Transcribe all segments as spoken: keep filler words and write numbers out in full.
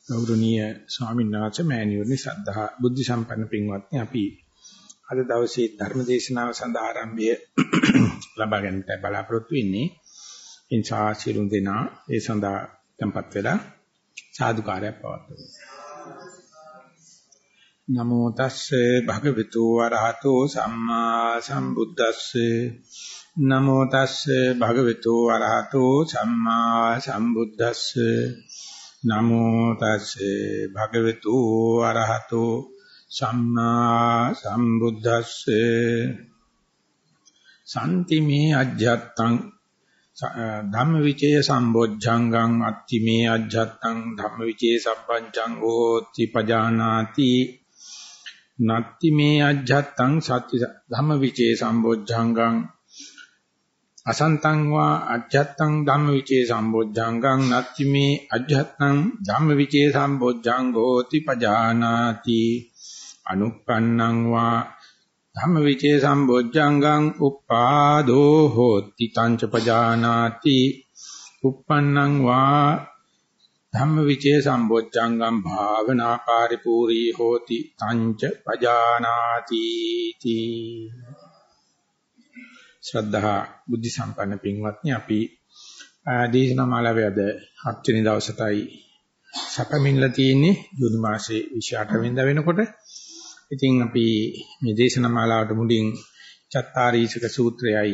ගෞරවනීය ස්වාමීන් වහන්සේ මෑණියෝනි සද්ධා බුද්ධ සම්පන්න පින්වත්නි අපි අද දවසේ ධර්ම දේශනාව සඳහා ආරම්භය ලබා ගැනීමට බලාපොරොත්තු වෙන්නේ. ඉන්සා සිරුන් දෙනා ඒ සඳහා tempත් වෙලා සාදුකාරයක් පවත්වමු. නමෝ තස්සේ භගවතු වරහතෝ සම්මා සම්බුද්දස්සේ නමෝ තස්සේ භගවතු වරහතෝ සම්මා සම්බුද්දස්සේ නමෝ තස්සේ භගවතු අරහතෝ සම්මා සම්බුද්දස්සේ සම්තිමේ අජ්ජත්තං ධම්මවිචේ සම්බොජ්ජංගං අත්තිමේ අජ්ජත්තං ධම්මවිචේ සම්පංචං හෝති පජානාති නත්තිමේ අජ්ජත්තං සත්‍ය ධම්මවිචේ සම්බොජ්ජංගං අසන්තං වා අජ්ජත්තං ධම්මවිචේ සම්බොජ්ජංගං නත්තිමේ අජ්ජත්තං ධම්මවිචේ සම්බොජ්ජංගෝති පජානාති අනුප්පන්නං වා ධම්මවිචේ සම්බොජ්ජංගං උප්පාදෝ හෝති තංච පජානාති උප්පන්නං වා ධම්මවිචේ සම්බොජ්ජංගං භාවනා පරිපූර්ණී හෝති තංච පජානාති තී. ශ්‍රද්ධා බුද්ධ සම්පන්න පින්වත්නි, අපි දේශනා මාලාවේ අද හත් වෙනි දවසටයි සැපමින්ලා තියෙන්නේ ජූනි මාසයේ විශ් අට වෙනිදා වෙනකොට. ඉතින් අපි මේ දේශනා මාලාවට මුලින් චත්තාරීසක සූත්‍රයයි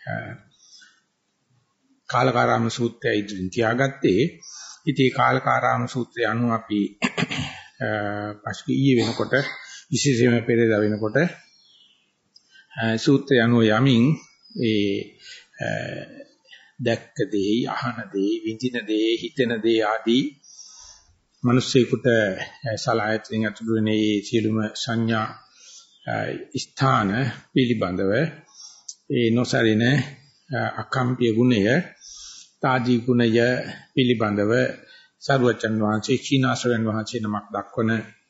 කාලකාරාම සූත්‍රයයි ඉදිරින් තියාගත්තේ. ඉතින් කාලකාරාම සූත්‍රය අනුව අපි පසුගිය ඊයේ වෙනකොට විශේෂයෙන්ම පෙරේදා වෙනකොට සූත්‍රය අනුව යමින් ඒ දැක්ක දේ, අහන දේ, විඳින දේ, හිතෙන දේ ආදී මිනිස්සෙකුට සලආයතනෙන් අතුළු වෙන මේ සියලුම සංඥා ස්ථාන පිළිබඳව ඒ නොසරින අකම්පිය ගුණය, තාදී ගුණය පිළිබඳව සරුවචන් වහන්සේ චීනාසරයන් වහන්සේ නමක් දක්වන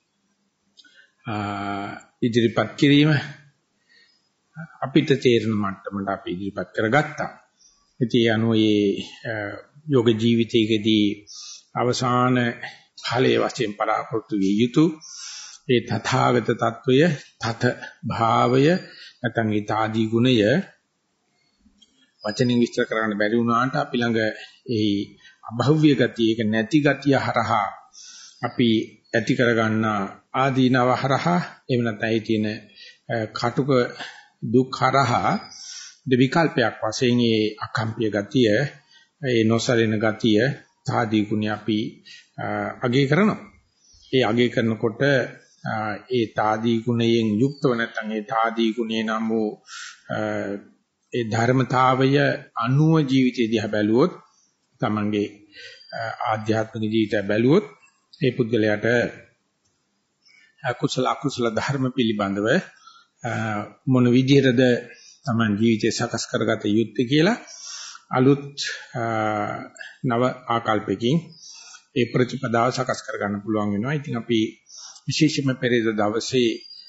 ඉදිරිපත් කිරීම අපිට තේරෙන මට්ටමට අපි ඉදිරිපත් කරගත්තා. ඉතින් අනෝ මේ යෝග ජීවිතයේදී අවසාන ඵලයේ වශයෙන් පරාපෘතු විය යුතු ඒ තථාගත తত্ত্বය, තත භාවය නැත්නම් ඒ තාදී ගුණය වචනින් විස්තර කරන්න බැරි වුණාට අපි ළඟ ඒ අභව්‍ය ගතිය, ඒක නැති ගතිය හරහා අපි ඇති කරගන්න ආදීනව හරහා එහෙම නැත්නම් ඒ තියෙන කටුක දුක් හරහා දෙවිකල්පයක් වශයෙන් මේ අකම්පිය ගතිය, ඒ නොසලින ගතිය, තාදී ගුණ අපි අගය කරනවා. ඒ අගය කරනකොට ඒ තාදී ගුණයෙන් යුක්තව නැත්නම් ඒ තාදී ගුණේ නම් වූ ඒ ධර්මතාවය අනුව ජීවිතය දිහා බැලුවොත්, තමන්ගේ ආධ්‍යාත්මික ජීවිතය බැලුවොත්, ඒ පුද්ගලයාට අකුසල අකුසල ධර්ම පිළිබඳව මොන විදිහටද තමන් ජීවිතය සකස් කරගත යුත්තේ කියලා අලුත් නව ආකල්පකින් ඒ ප්‍රතිපදාව සකස් කරගන්න පුළුවන් වෙනවා. ඉතින් අපි විශේෂයෙන්ම පෙරේද දවසේ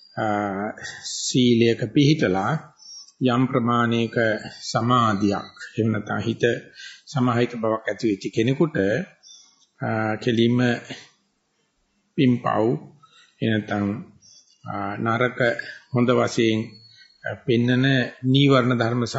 සීලයක පිළිහිටලා යම් ප්‍රමාණයක සමාධියක් එහෙම නැත්නම් හිත සමාහිත බවක් ඇති වෙච්ච කෙනෙකුට කෙලින්ම පිම්පව් එනතම් නරක හොඳ වශයෙන් පෙන්නන නීවරණ ධර්ම සහ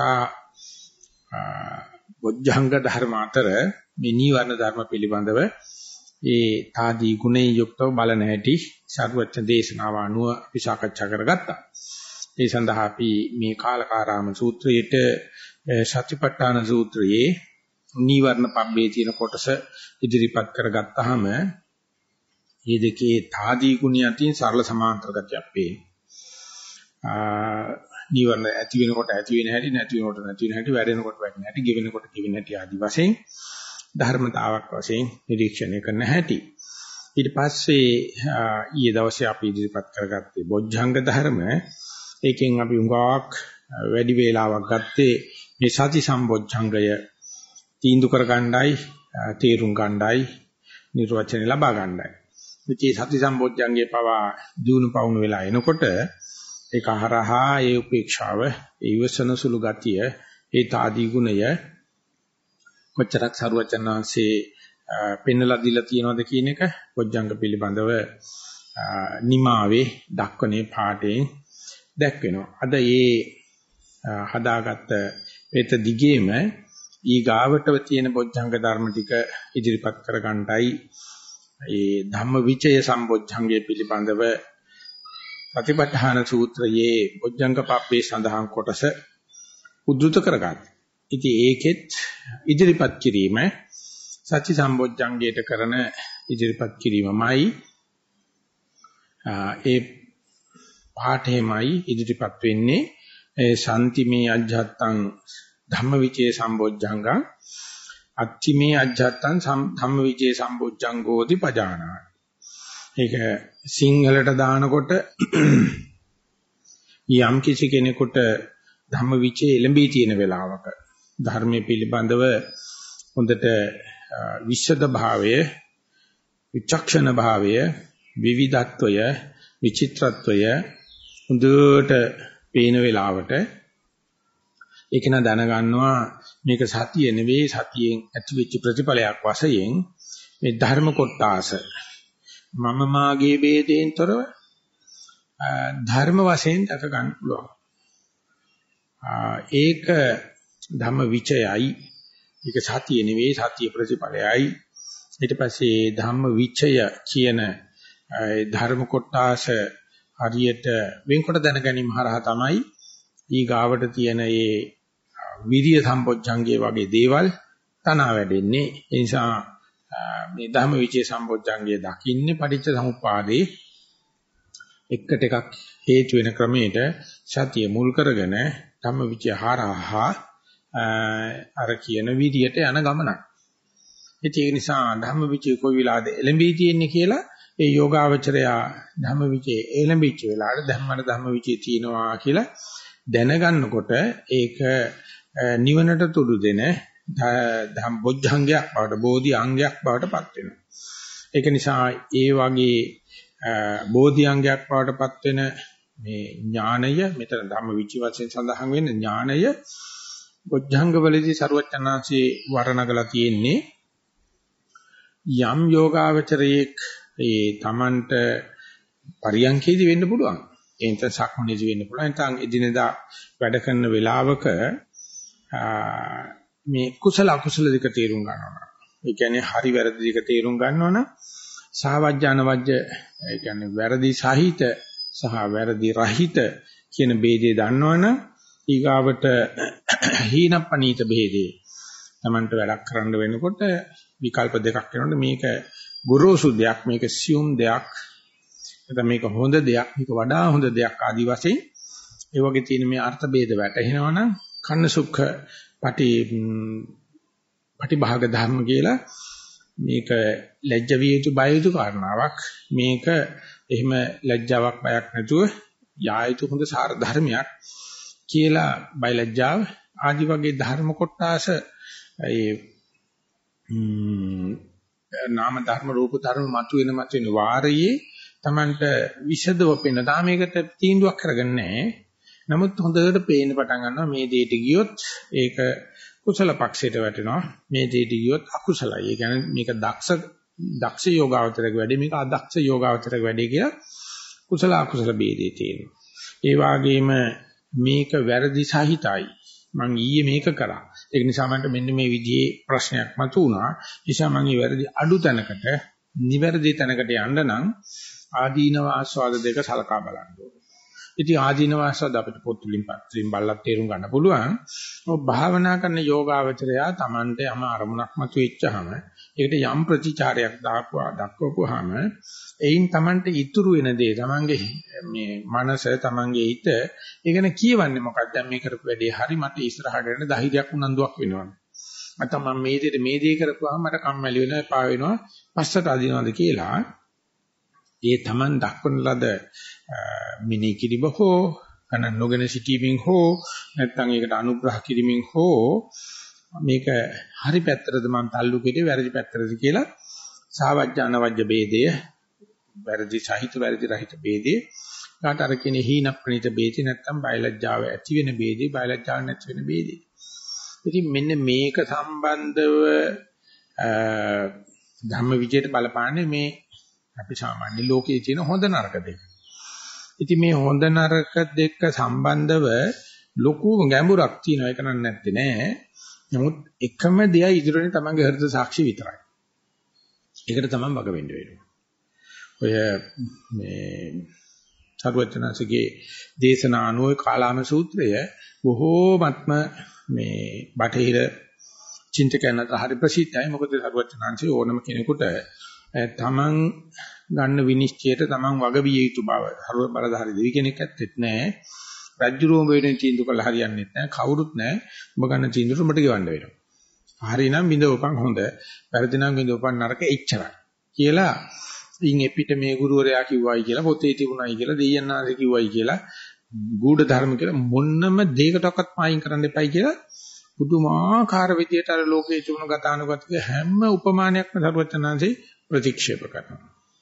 බොජ්ජංග ධර්ම අතර මේ නීවරණ ධර්ම පිළිබඳව ඒ තාදී ගුණේ යුක්තව බලන හැටි සර්වඥ දේශනාව අනුව අපි සාකච්ඡා කරගත්තා. ඒ සඳහා අපි මේ කාලකාරාම සූත්‍රයේට සතිපට්ඨාන සූත්‍රයේ නීවරණ පබ්බේ තියෙන කොටස ඉදිරිපත් කරගත්තාම මේ දෙකේ තාදී ගුණ යටින් සරල සමාන්තර ගතියක් පේනවා. නීවරණ ඇති වෙනකොට ඇති වෙන හැටි, නැති වෙනකොට නැති වෙන හැටි, වැඩෙනකොට වැඩෙන හැටි, ගෙවෙනකොට ගෙවෙන හැටි ආදි වශයෙන් ධර්මතාවක් වශයෙන් නිරීක්ෂණය කරන හැටි. ඊට පස්සේ ඊයේ දවසේ අපි ඉදිරිපත් කරගත්තේ බොජ්ජංග ධර්ම. ඒකෙන් අපි උඟාවක් වැඩි වේලාවක් ගත්තේ මේ සති සම්බොජ්ජංගය තීන්දුව කර ගන්නයි, තේරුම් ගන්නයි, නිර්වචනය ලබා ගන්නයි. මේ සති සම්බොජ්ජංගේ පවා දිනු පවුණු වෙලා එනකොට ඒක හරහා ඒ උපේක්ෂාව, ඒ ඉවසන සුළු ගතිය, ඒ තාදී ගුණය කොච්චරක් සරුවචනාංශේ පෙන්නලා දීලා තියෙනවද කියන එක බොජ්ජංග පිළිබඳව නිමාවේ දක්වනේ පාඩේ දැක්වෙනවා. අද මේ හදාගත්ත පෙත දිගේම ඊ ගාවට තියෙන බොජ්ජංග ධර්ම ටික ඉදිරිපත් කර ගන්නටයි ඒ ධම්මවිචය සම්බොජ්ජංගයේ පිළිබඳව ප්‍රතිපඨාන සූත්‍රයේ බොජ්ජංග පබ්බේ සඳහන් කොටස උද්දෘත කරගන්න. ඉතින් ඒකෙත් ඉදිරිපත් කිරීම සත්‍ය සම්බොජ්ජංගයට කරන ඉදිරිපත් කිරීමමයි ඒ පාඨෙමයි ඉදිරිපත් වෙන්නේ. ඒ සම්තිමේ අජ්ජත්තං ධම්මවිචේ සම්බොජ්ජංගං අත්තිමේ අජ්ජත්තං ධම්මවිචේ සම්බොජ්ජංගෝති පජානාති. ඒක සිංහලට දානකොට යම් කිසි කෙනෙකුට ධම්මවිචේ එළඹී තියෙන වෙලාවක ධර්මයේ පිළිබඳව හොඳට විශද භාවය, විචක්ෂණ භාවය, විවිධත්වය, විචිත්‍රත්වය හොඳට පේන වෙලාවට ඒක න දැනගන්නවා මේක සතිය නෙවෙයි, සතියෙන් ඇතිවෙච්ච ප්‍රතිඵලයක් වශයෙන් මේ ධර්ම කොටාස මම මාගේ ભેදයෙන්තරව ධර්ම වශයෙන් දක ගන්න පුළුවන්. ඒක ධම්ම විචයයි, ඒක සතිය නෙවෙයි, සතිය ප්‍රතිඵලයයි. ඊට පස්සේ ධම්ම විචය කියන ධර්ම කොටාස හරියට වෙන්කොට දැන ගැනීම හරහා තමයි ඊ ගාවට තියෙන මේ විරිය සම්පොච්චංගයේ වගේ දේවල් තනවා වැඩෙන්නේ. ඒ නිසා මේ ධම්ම විචේ සම්පොච්චංගයේ දකින්නේ පටිච්ච සමුප්පාදේ එකට එකක් හේතු වෙන ක්‍රමයට සතිය මුල් කරගෙන ධම්ම විචේ හරහා අර කියන විදියට යන ගමනක්. ඒක නිසා ධම්ම විචේ කොයි වෙලාවද එළඹී තියෙන්නේ කියලා ඒ යෝගාවචරයා ධම්ම විචේ එළඹිච්ච වෙලාවට ධම්මන ධම්ම විචේ තියෙනවා කියලා දැනගන්නකොට ඒක නිවනට තුඩු දෙන ධම් බොජ්ජංගයක් බවට, බෝධි අංගයක් බවට පත් වෙනවා. ඒක නිසා ඒ වගේ බෝධි අංගයක් බවට පත් වෙන මේ ඥානය, මෙතන ධම්ම විචි වශයෙන් සඳහන් වෙන ඥානය බොජ්ජංග වලදී සරුවචනාංශේ වර්ණගලා තියෙන්නේ යම් යෝගාවචරයේක් ඒ Tamanට පරියන්කේදී වෙන්න පුළුවන්. එතන සක්මනේදී වෙන්න පුළුවන්. නැත්නම් එදිනෙදා වැඩ කරන වෙලාවක මේ කුසල අකුසල දෙක තේරුම් ගන්නවා. ඒ කියන්නේ හරි වැරදි දෙක තේරුම් ගන්නවනම් සාවජ්ජාන වජ්‍ය ඒ කියන්නේ වැරදි සහිත සහ වැරදි රහිත කියන ભેදේ දන්නවනම් ඊගාවට හීනපනීත ભેදේ Tamanට වැඩක් කරන්න වෙනකොට විකල්ප දෙකක් වෙනකොට මේක ගුරුසු දෙයක්, මේක සියුම් දෙයක්, නැත්නම් මේක හොඳ දෙයක්, මේක වඩා හොඳ දෙයක් ආදි වශයෙන් ඒ වගේ තියෙන මේ අර්ථ ભેද වැටහෙනවනම් කන්න සුඛ පටි පටිභාග ධර්ම කියලා මේක ලැජ්ජ විය යුතු බය යුතු කාරණාවක්. මේක එහෙම ලැජ්ජාවක් බයක් නැතුව යා යුතු හොඳ සාර ධර්මයක් කියලා බය ලැජ්ජාව ආදි වගේ ධර්ම කොටස ඒ නාම ධර්ම රූප ධර්ම මතුවෙන මතුවෙන වාරයේ Tamanට විෂදව පෙන්න. තාම මේකට තීන්දුවක් කරගන්නේ නැහැ. නමුත් හොඳට පේන්න පටන් ගන්නවා මේ දෙයට ගියොත් ඒක කුසල පක්ෂයට වැටෙනවා, මේ දෙයට ගියොත් අකුසලයි. ඒ කියන්නේ මේක දක්ෂ දක්ෂ යෝගාවචරක වැඩි, මේක අදක්ෂ යෝගාවචරක වැඩි කියලා කුසල අකුසල ભેදේ තියෙනවා. ඒ වගේම මේක වැරදි සහිතයි. මං ඊයේ මේක කරා. ඒක නිසා මන්ට මෙන්න මේ විදිහේ ප්‍රශ්නයක් මතුවුණා. නිසා මං මේ වැරදි අඩු තැනකට, නිවැරදි තැනකට යන්න නම් ආදීනව ආස්වාද දෙක සලකා බලන්න ඕනේ. ඉතින් ආදීනව ආස්වාද අපිට පොත් වලින් පත්‍රින් බලලා තේරුම් ගන්න පුළුවන්. ඔය භාවනා කරන යෝගාවචරයා Tamante යම අරමුණක් මතුවෙච්චාම ඒකට යම් ප්‍රතිචාරයක් දාපුවා දක්වපුවාම එයින් Tamante ඉතුරු වෙන දේ Tamange මේ මනස Tamange හිත ඒකන කියවන්නේ මොකක්ද? දැන් මේ කරපු වැඩේ හරි, මට ඉස්සරහට යන්න ධෛර්යයක් උනන්දුවක් වෙනවා. නැත්නම් මම මේ දෙයට මේ දේ කරපුවාම මට කම්මැලි වෙනවා, එපා වෙනවා, පස්සට අදිනවද කියලා ඒ Taman දක්වන ලද මිනී කිරිබ හෝ කන නොගෙන සිටීමෙන් හෝ නැත්නම් ඒකට අනුග්‍රහ කිරීමෙන් හෝ මේක හරි පැත්තටද මම තල්ලු කෙරේ වැරදි පැත්තටද කියලා සාවජ්ජාන වජ්‍ය ભેදය, වැරදි සහිත වැරදි රහිත ભેදය, කාට අර කියන හීන ප්‍රණීත ભેදය, නැත්නම් බයලජ්ජාව ඇති වෙන ભેදය, බයලජ්ජාව නැති වෙන ભેදය. ඉතින් මෙන්න මේක සම්බන්ධව ධම්ම විජයට බලපාන්නේ මේ අපි සාමාන්‍ය ලෝකයේ තියෙන හොඳ නරක දෙක. ඉතින් මේ හොඳ නරක දෙක සම්බන්ධව ලොකු ගැඹුරක් තියෙනවා ඒක නන් නැත්තේ නෑ. නමුත් එකම දෙයයි ඉදිරියෙන් තමන්ගේ හෘද සාක්ෂි විතරයි. ඒකට තමයි වග වෙන්න වෙන්නේ. ඔය මේ සර්වඥාන්සේගේ දේශනා අනුව කාලාම සූත්‍රය බොහෝමත්ම මේ බටහිර චින්තකයන්ට හරි ප්‍රසිද්ධයි. මොකද සර්වඥාන්සේ ඕනම කෙනෙකුට තමන් ගන්න විනිශ්චයට තමන් වග විය යුතු බව හරව බලධාරි දෙවි කෙනෙක් ඇත්තෙත් නෑ. රජ්ජුරුවම වෙන තීන්දුව කළා හරියන්නේ නැහැ. කවුරුත් නැහැ. ඔබ ගන්න තීන්දුවට උඹට ගෙවන්න වෙනවා. හරිනම් බින්දවපන් හොඳ, වැරදි නම් බින්දවපන් නරක එච්චරයි. කියලා ඉන් එපිට මේ ගුරුවරයා කිව්වයි කියලා පොතේ තිබුණයි කියලා දෙයන්නාසේ කිව්වයි කියලා ගුඪ ධර්ම කියලා මොන්නම දෙයකටවත් මායින් කරන්න එපයි කියලා පුදුමාකාර විදියට අර ලෝකයේ තිබුණු ගතානුගතික හැම උපමානයක්ම සරුවචනාංශේ ප්‍රතික්ෂේප කරනවා.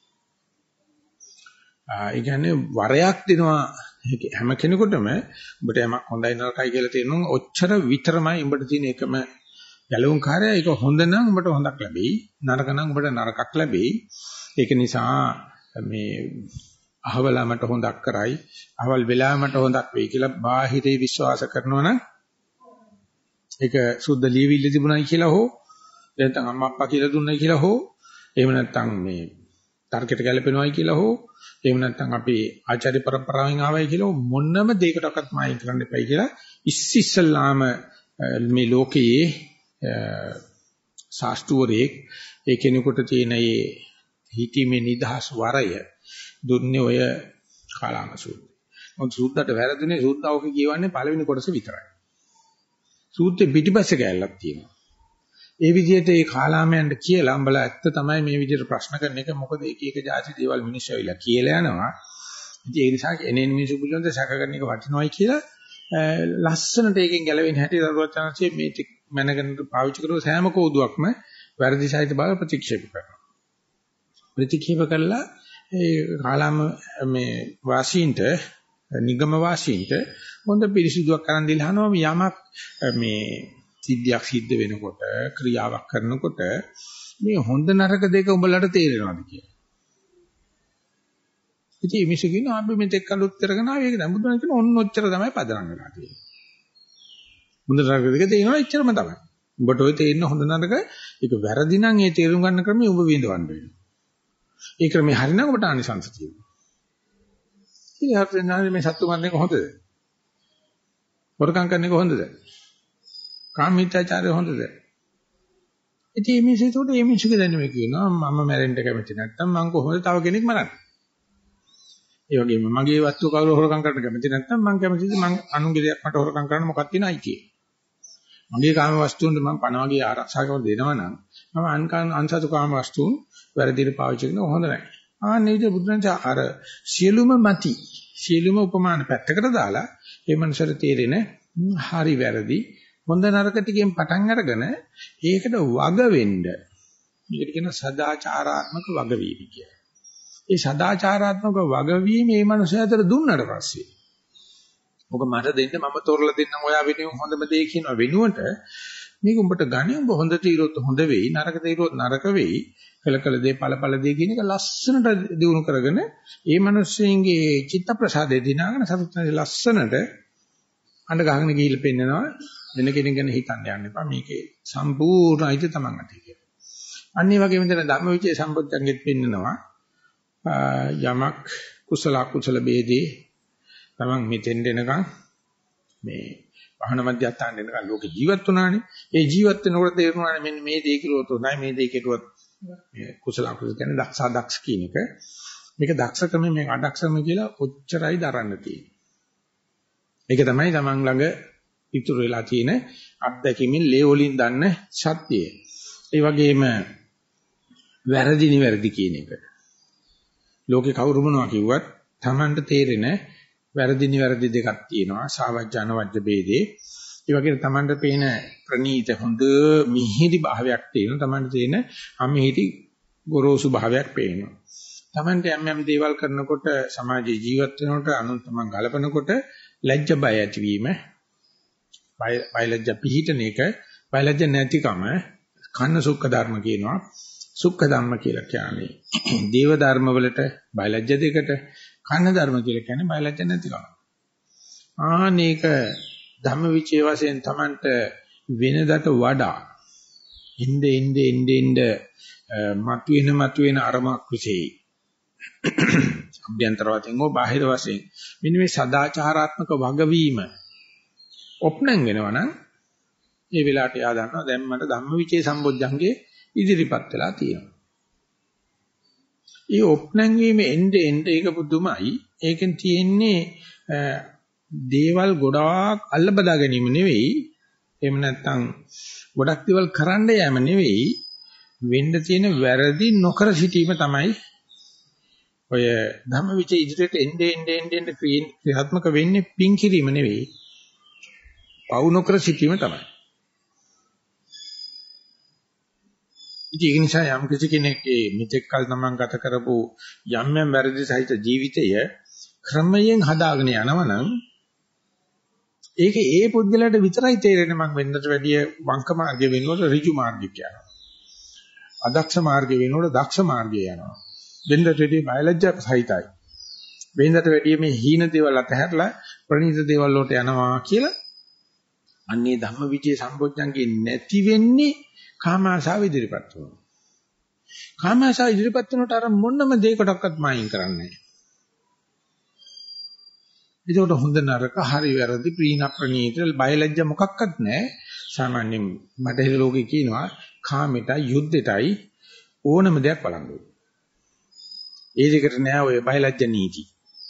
ආ ඒ කියන්නේ වරයක් දෙනවා හැම කෙනෙකුටම උඹට යමක් හොඳයි නරකයි කියලා තේරෙනවා. ඔච්චර විතරමයි උඹට තියෙන එකම ගැලවුම් කාර්යය. ඒක හොඳ නම් උඹට හොඳක් ලැබෙයි, නරක නම් උඹට නරකක් ලැබෙයි. ඒක නිසා මේ අහවලා මට හොඳක් කරයි, අහවල් වෙලා මට හොඳක් වෙයි කියලා බාහිරේ විශ්වාස කරනවා නම් ඒක සුද්ධ ලියවිල්ල තිබුණයි කියලා හෝ නැත්නම් අම්මා අප්පා කියලා දුන්නයි කියලා හෝ එහෙම නැත්නම් මේ තර්කයට ගැලපෙනවයි කියලා හෝ එහෙම නැත්නම් අපි ආචාර්ය પરම්පරාවෙන් ආවයි කියලා මොනම දෙයකටවත් මායින් කරන්න එපයි කියලා ඉස්සිස්සලාම මේ ලෝකයේ ශාස්ත්‍රවරේ ඒ කෙනෙකුට තියෙන මේ හිතීමේ නිදහස් වරය දුන්නේ ඔය කාලාම සූත්‍රය. මොකද සූත්‍රයට වැරදුනේ සූත්‍රාවක කියවන්නේ පළවෙනි කොටස විතරයි. සූත්‍රෙ පිටිපස්සේ ගැලලක් තියෙනවා. ඒ විදිහට ඒ කාලාමයන්ට කියලා අම්බලා ඇත්ත තමයි මේ විදිහට ප්‍රශ්න කරන එක. මොකද එක එක જાති දේවල් මිනිස්සු ඇවිල්ලා කියලා යනවා. ඉතින් ඒ නිසා එනේන මිනිස්සු පිළිබඳ සැක කරන එක වටිනවයි කියලා ලස්සනට ඒකෙන් ගැලවෙන්න හැටි දරුවචාන්සේ මේ මැනගෙන පාවිච්චි කරන සෑම කෝදුවක්ම වැරදි සහිත බව ප්‍රතික්ෂේප කරනවා. ප්‍රතික්ෂේප කළා ඒ කාලාම මේ වාසීන්ට නිගම වාසීන්ට හොඳ පිරිසිදුවක් කරන් දීලා අහනවා යමක් මේ සිද්ධියක් සිද්ධ වෙනකොට ක්‍රියාවක් කරනකොට මේ හොඳ නරක දෙක උඹලට තේරෙනවද කියලා. ඉතින් මේ මිනිස්සු කියනවා අපි මෙතෙක් කල් උත්තර කරනවා ඒක දැන් බුදුන් කියන ඔන්න ඔච්චර තමයි පදනම් වෙලා තියෙන්නේ. හොඳ නරක දෙක තේරෙනවා එච්චරම තමයි. උඹට ඔය තේරෙන හොඳ නරක ඒක වැරදි නම් ඒ තේරුම් ගන්න ක්‍රමය උඹ විඳවන්න වෙනවා. ඒ ක්‍රමේ හරිනම් ඔබට ආනිසංස තියෙනවා. ඉතින් හරිනම් මේ සත්තු මරන එක හොඳද? හොරකම් කරන එක හොඳද? කාමීත්‍යාචාරය හොඳද? ඉතින් මේ මිනිස්සුන්ට මේ මිනිස්සුගේ දැන මේ කියනවා මම මැරෙන්න කැමති නැත්නම් මං කොහොමද තව කෙනෙක් මරන්නේ? ඒ වගේම මගේ වස්තු කවුරු හොරකම් කරන්න කැමති නැත්නම් මං කැමතිද මං අනුන්ගේ දෙයක් මට හොරකම් කරන්න මොකක්ද තියෙන අයිතිය? මගේ කාම වස්තුන් මං පණ වගේ ආරක්ෂා කරලා දෙනවා නම් මම අන්කාන් අන්සතු කාම වස්තුන් වැරදිට පාවිච්චි කරන හොඳ නැහැ. ආන්නේ විදිහ බුදුරජාණන් අර සියලුම මති සියලුම උපමාන පැත්තකට දාලා මේ මනසට තේරෙන හරි වැරදි හොඳ නරක ටිකෙන් පටන් අරගෙන ඒකට වග වෙන්න. මේකට කියන සදාචාරාත්මක වගවීම කියලා. ඒ සදාචාරාත්මක වගවීම මේ මනුස්සයාට දුන්නට පස්සේ ඔක මට දෙන්න මම තෝරලා දෙන්නම් ඔයා වෙනුවෙන් හොඳම දේ කියන වෙනුවට මේක උඹට ගන්නේ උඹ හොඳ තීරොත් හොඳ වෙයි නරක තීරොත් නරක වෙයි කළ කළ දේ ඵල ඵල දේ කියන එක ලස්සනට දිනු කරගෙන ඒ මනුස්සයන්ගේ චිත්ත ප්‍රසාදේ දිනාගෙන සතුටුයි ලස්සනට අඬ ගහගෙන ගිහිල්ලා පෙන්නනවා වෙන කෙනෙක් ගැන හිතන්න යන්න එපා මේකේ සම්පූර්ණ අයිති තමන් අතේ කියලා. අන්න ඒ වගේම දැන් ධම්මවිචේ සම්බුද්ධංගෙත් පෙන්නනවා යමක් කුසල අකුසල ભેදේ තමන් මෙතෙන් දෙනකන් මේ වහන මධ්‍යස්ථාන දෙනකන් ලෝක ජීවත් වුණානේ. ඒ ජීවත් වෙනකොට තේරුණානේ මෙන්න මේ දේ කිරුවොත් උනායි මේ දේ කෙරුවොත් මේ කුසල අකුසල කියන්නේ දක්ෂ දක්ෂ කියන එක. මේක දක්ෂකම මේ අදක්ෂම කියලා ඔච්චරයි දරන්න තියෙන්නේ. ඒක තමයි තමන් ළඟ ඉතුරු වෙලා තියෙන අත්දැකීමින් ලේ වලින් දන්න සත්‍යය. ඒ වගේම වැරදි නිවැරදි කියන එක. ලෝකේ කවුරු මොනවා කිව්වත් තමන්ට තේරෙන වැරදි නිවැරදි දෙකක් තියෙනවා. සාවජ්‍ය අනවජ්‍ය ભેදේ. ඒ වගේම තමන්ට පේන ප්‍රනීත හොඳ මිහිරි භාවයක් තියෙනවා. තමන්ට තියෙන අමිහිරි ගොරෝසු භාවයක් පේනවා. තමන්ට යම් යම් දේවල් කරනකොට සමාජයේ ජීවත් වෙනකොට අනුන් තමන් ගලපනකොට ලැජ්ජ බය ඇතිවීම බයලජ්ජ පිහිටන එක බයලජ්ජ නැතිකම කන්න සුක්ඛ ධර්ම කියනවා. සුඛ ධම්ම කියලා කියන්නේ දේව ධර්ම වලට බයලජ්‍ය දෙකට, කන්න ධර්ම කියලා කියන්නේ බයලජ්‍ය නැතිකම. ආනේක ධම්මවිචේ වශයෙන් Tamanට වෙනදට වඩා ඉnde ඉnde ඉnde ඉnde මතුවෙන මතුවෙන අරමක් විශේෂයි. අභ්‍යන්තර වශයෙන් හෝ බාහිර වශයෙන් මෙන්න මේ සදාචාරාත්මක වගවීම ඔප්නං වෙනවා නම් ඒ වෙලාවට යා දන්නවා දැන් මට ධම්මවිචේ සම්බොජ්ජංගේ ඉදිරිපත් වෙලා තියෙනවා. ඒ ඔප්නං වීම එnde එnde ඒක පුදුමයි. ඒකෙන් තියෙන්නේ දේවල් ගොඩාක් අල්ල බදා ගැනීම නෙවෙයි. එහෙම නැත්නම් ගොඩක් දේවල් කරන්න යෑම නෙවෙයි. වෙන්න තියෙන වැරදි නොකර සිටීම තමයි ඔය ධම්මවිචේ ඉදිරියට එnde ende ende ende ක්‍රියාත්මක වෙන්නේ පින් කිරීම නෙවෙයි. පවු නොකර සිටීම තමයි. ඉතින් ඒ නිසා යම් කිසි කෙනෙක්ගේ මෙතෙක් කල තමන් ගත කරපු යම් යම් වැරදි සහිත ජීවිතය ක්‍රමයෙන් හදාගෙන යනවනම් ඒක ඒ පුද්ගලයාට විතරයි තේරෙන්නේ මං වෙන්නට වැඩිය වංක මාර්ගය වෙනකොට ඍජු මාර්ගයක් යනවා. අදක්ෂ මාර්ගය වෙනකොට දක්ෂ මාර්ගය යනවා. වෙන්නට වැඩිය බයලජ්ජා සහිතයි. වෙන්නට වැඩිය මේ හීන දේවල් අතහැරලා ප්‍රණීත දේවල් වලට යනවා කියලා අන්නේ ධම්මවිචේ සම්බොජ්ජංගේ නැති වෙන්නේ කාමාශාව ඉදිරිපත් වෙනවා. කාමාශාව ඉදිරිපත් වෙනකොට අර මොනම දෙයකටවත් මායින් කරන්නේ නැහැ. ඒකට හොඳ නරක හරි වැරදි ප්‍රීණ ප්‍රණීත බයලජ්ජ මොකක්වත් නැහැ. සාමාන්‍යයෙන් බටහිර ලෝකේ කියනවා කාමෙටයි යුද්ධෙටයි ඕනම දෙයක් වළංගු. ඒ දෙකට නෑ ඔය බයලජ්ජ නීති.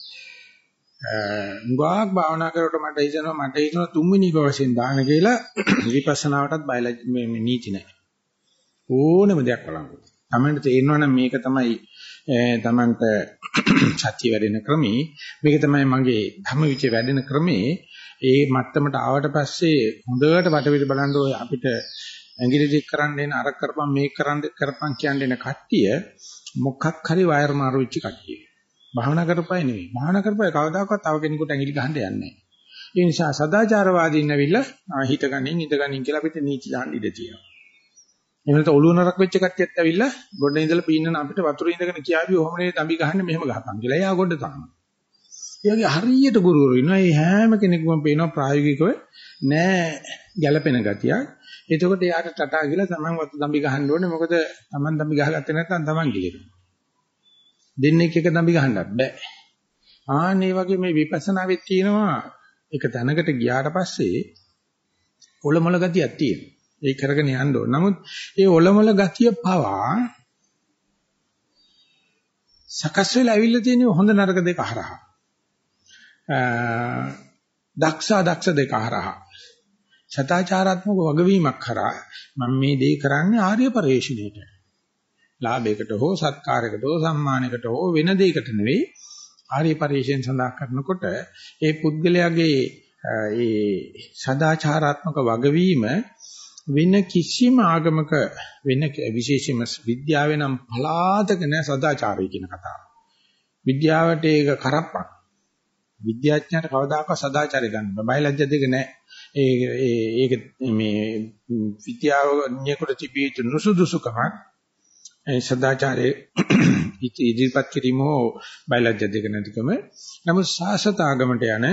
මුගාක් භාවනා කරනකොට මට හිතෙනවා මට හිතෙනවා තුන්වෙනි එක වශයෙන් දාන කියලා විපස්සනාවටත් බයලජ්ජ මේ නීති නෑ. ඕනම දෙයක් වළංගු. තමන්ට තේරෙනවා නම් මේක තමයි තමන්ට සත්‍ය වැඩෙන ක්‍රමී, මේක තමයි මගේ ධම්මවිචේ වැඩෙන ක්‍රමේ. ඒ මට්ටමට ආවට පස්සේ හොඳට වටපිට බලන්න ඔය අපිට ඇඟිලි දික් කරන්න එන අර කරපම් මේක කරන්න කරපම් කියන්නේ එන කට්ටිය මොකක් හරි වයර් මාරු වෙච්ච කට්ටිය. භාවනා කරපයි නෙවෙයි. භාවනා කරපයි කවදාකවත් තව කෙනෙකුට ඇඟිලි ගහන්න යන්නේ නැහැ. ඒ නිසා සදාචාරවාදීන් ඇවිල්ලා හිත ගනින් ඉඳ ගනින් කියලා අපිට නීති දාන්න ඉඩ තියෙනවා. එහෙම නැත්නම් ඔළුව නරක් වෙච්ච කට්ටියත් ඇවිල්ලා ගොඩ ඉඳලා පීන්නන අපිට වතුර ඉඳගෙන කියාවි ඔහොම නේ දම්බි ගහන්නේ මෙහෙම ගහපන් කියලා. එයා ගොඩ තාම. ඒ වගේ හරියට ගුරුවරු ඉන්නවා. ඒ හැම කෙනෙකුම පේනවා ප්‍රායෝගිකව නෑ ගැළපෙන ගතියක්. එතකොට එයාට ටටා කියලා තමන් වතු දම්බි ගහන්න ඕනේ. මොකද තමන් දම්බි ගහගත්තේ නැත්නම් තමන් ගිලිනවා. දෙන්නෙක් එක දම්බි ගහන්නත් බෑ. ආන් මේ වගේ මේ විපස්සනාවෙත් තියෙනවා එක තැනකට ගියාට පස්සේ ඔලොමල ගතියක් තියෙනවා. ඒක කරගෙන යන්න ඕන. නමුත් ඒ ඔලොමල ගතිය පවා සකස් වෙලා ඇවිල්ලා තියෙන හොඳ නරක දෙක හරහා. දක්ෂ දක්ෂ දෙක හරහා. සදාචාරාත්මක වගවීමක් කරා මම මේ දේ කරන්නේ ආර්ය පරිශ්‍රණයට. ලාභයකට හෝ සත්කාරයකට හෝ සම්මානයකට හෝ වෙන දෙයකට නෙවෙයි ආර්ය පරිශ්‍රණ සඳහා කරනකොට ඒ පුද්ගලයාගේ ඒ සදාචාරාත්මක වගවීම වෙන කිසිම ආගමක වෙන විශේෂම විද්‍යාවේ නම් පලාතක නැ සදාචාරය කියන කතාව. විද්‍යාවට ඒක කරප්පක්. විද්‍යාඥයාට කවදාකවත් සදාචාරය ගන්න බෑ. බයලජ්‍ය දෙක නැහැ. ඒ ඒක මේ විද්‍යාවඥයෙකුට තිබී යුතු නුසුදුසුකමක් ඒ සදාචාරයේ ඉදිරිපත් කිරීම හෝ බයලජ්‍ය දෙක නැතිකම. නමුත් සාසත ආගමට යන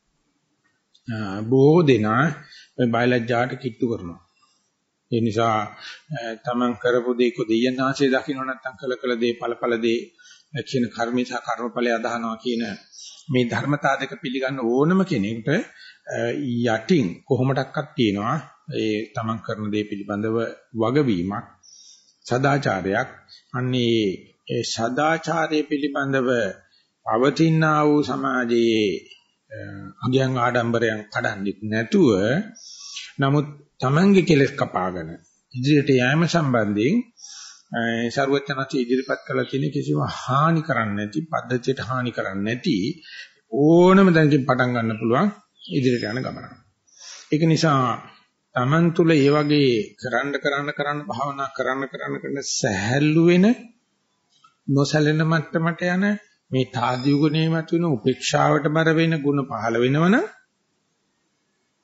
බොහෝ දෙනා මේ බයලජ්‍යාට කිට්ටු කරනවා. ඒ නිසා තමන් කරපු දේ කො දෙයයන් ආශේ දකින්න නැත්නම් කළ කළ දේ ඵලඵල දේ කියන කර්මී සහ කර්මඵලය අදහනවා කියන මේ ධර්මතා දෙක පිළිගන්න ඕනම කෙනෙකුට යටින් කොහොමඩක්වත් තියෙනවා ඒ තමන් කරන දේ පිළිබඳව වගවීමක් සදාචාරයක්. අන්නේ ඒ සදාචාරය පිළිබඳව පවතිනා වූ සමාජයේ අගයන් ආඩම්බරයන් කඩන්නෙත් නැතුව නමුත් තමන්ගේ කෙලෙස් කපාගෙන ඉදිරියට යෑම සම්බන්ධයෙන් සර්වඥාචි ඉදිරිපත් කළ තියෙන කිසිම හානි කරන්නේ නැති පද්ධතියට හානි කරන්නේ නැති ඕනම දැනකින් පටන් ගන්න පුළුවන් ඉදිරියට යන ගමන. ඒක නිසා තමන් තුළ ඒ වගේ කරන්න කරන්න කරන්න භාවනා කරන්න කරන්න කරන සහැල්ලු වෙන නොසැලෙන මට්ටමට යන මේ තාදී ගුණේ මත වෙන උපේක්ෂාවට බර වෙන ගුණ පහළ වෙනවනම්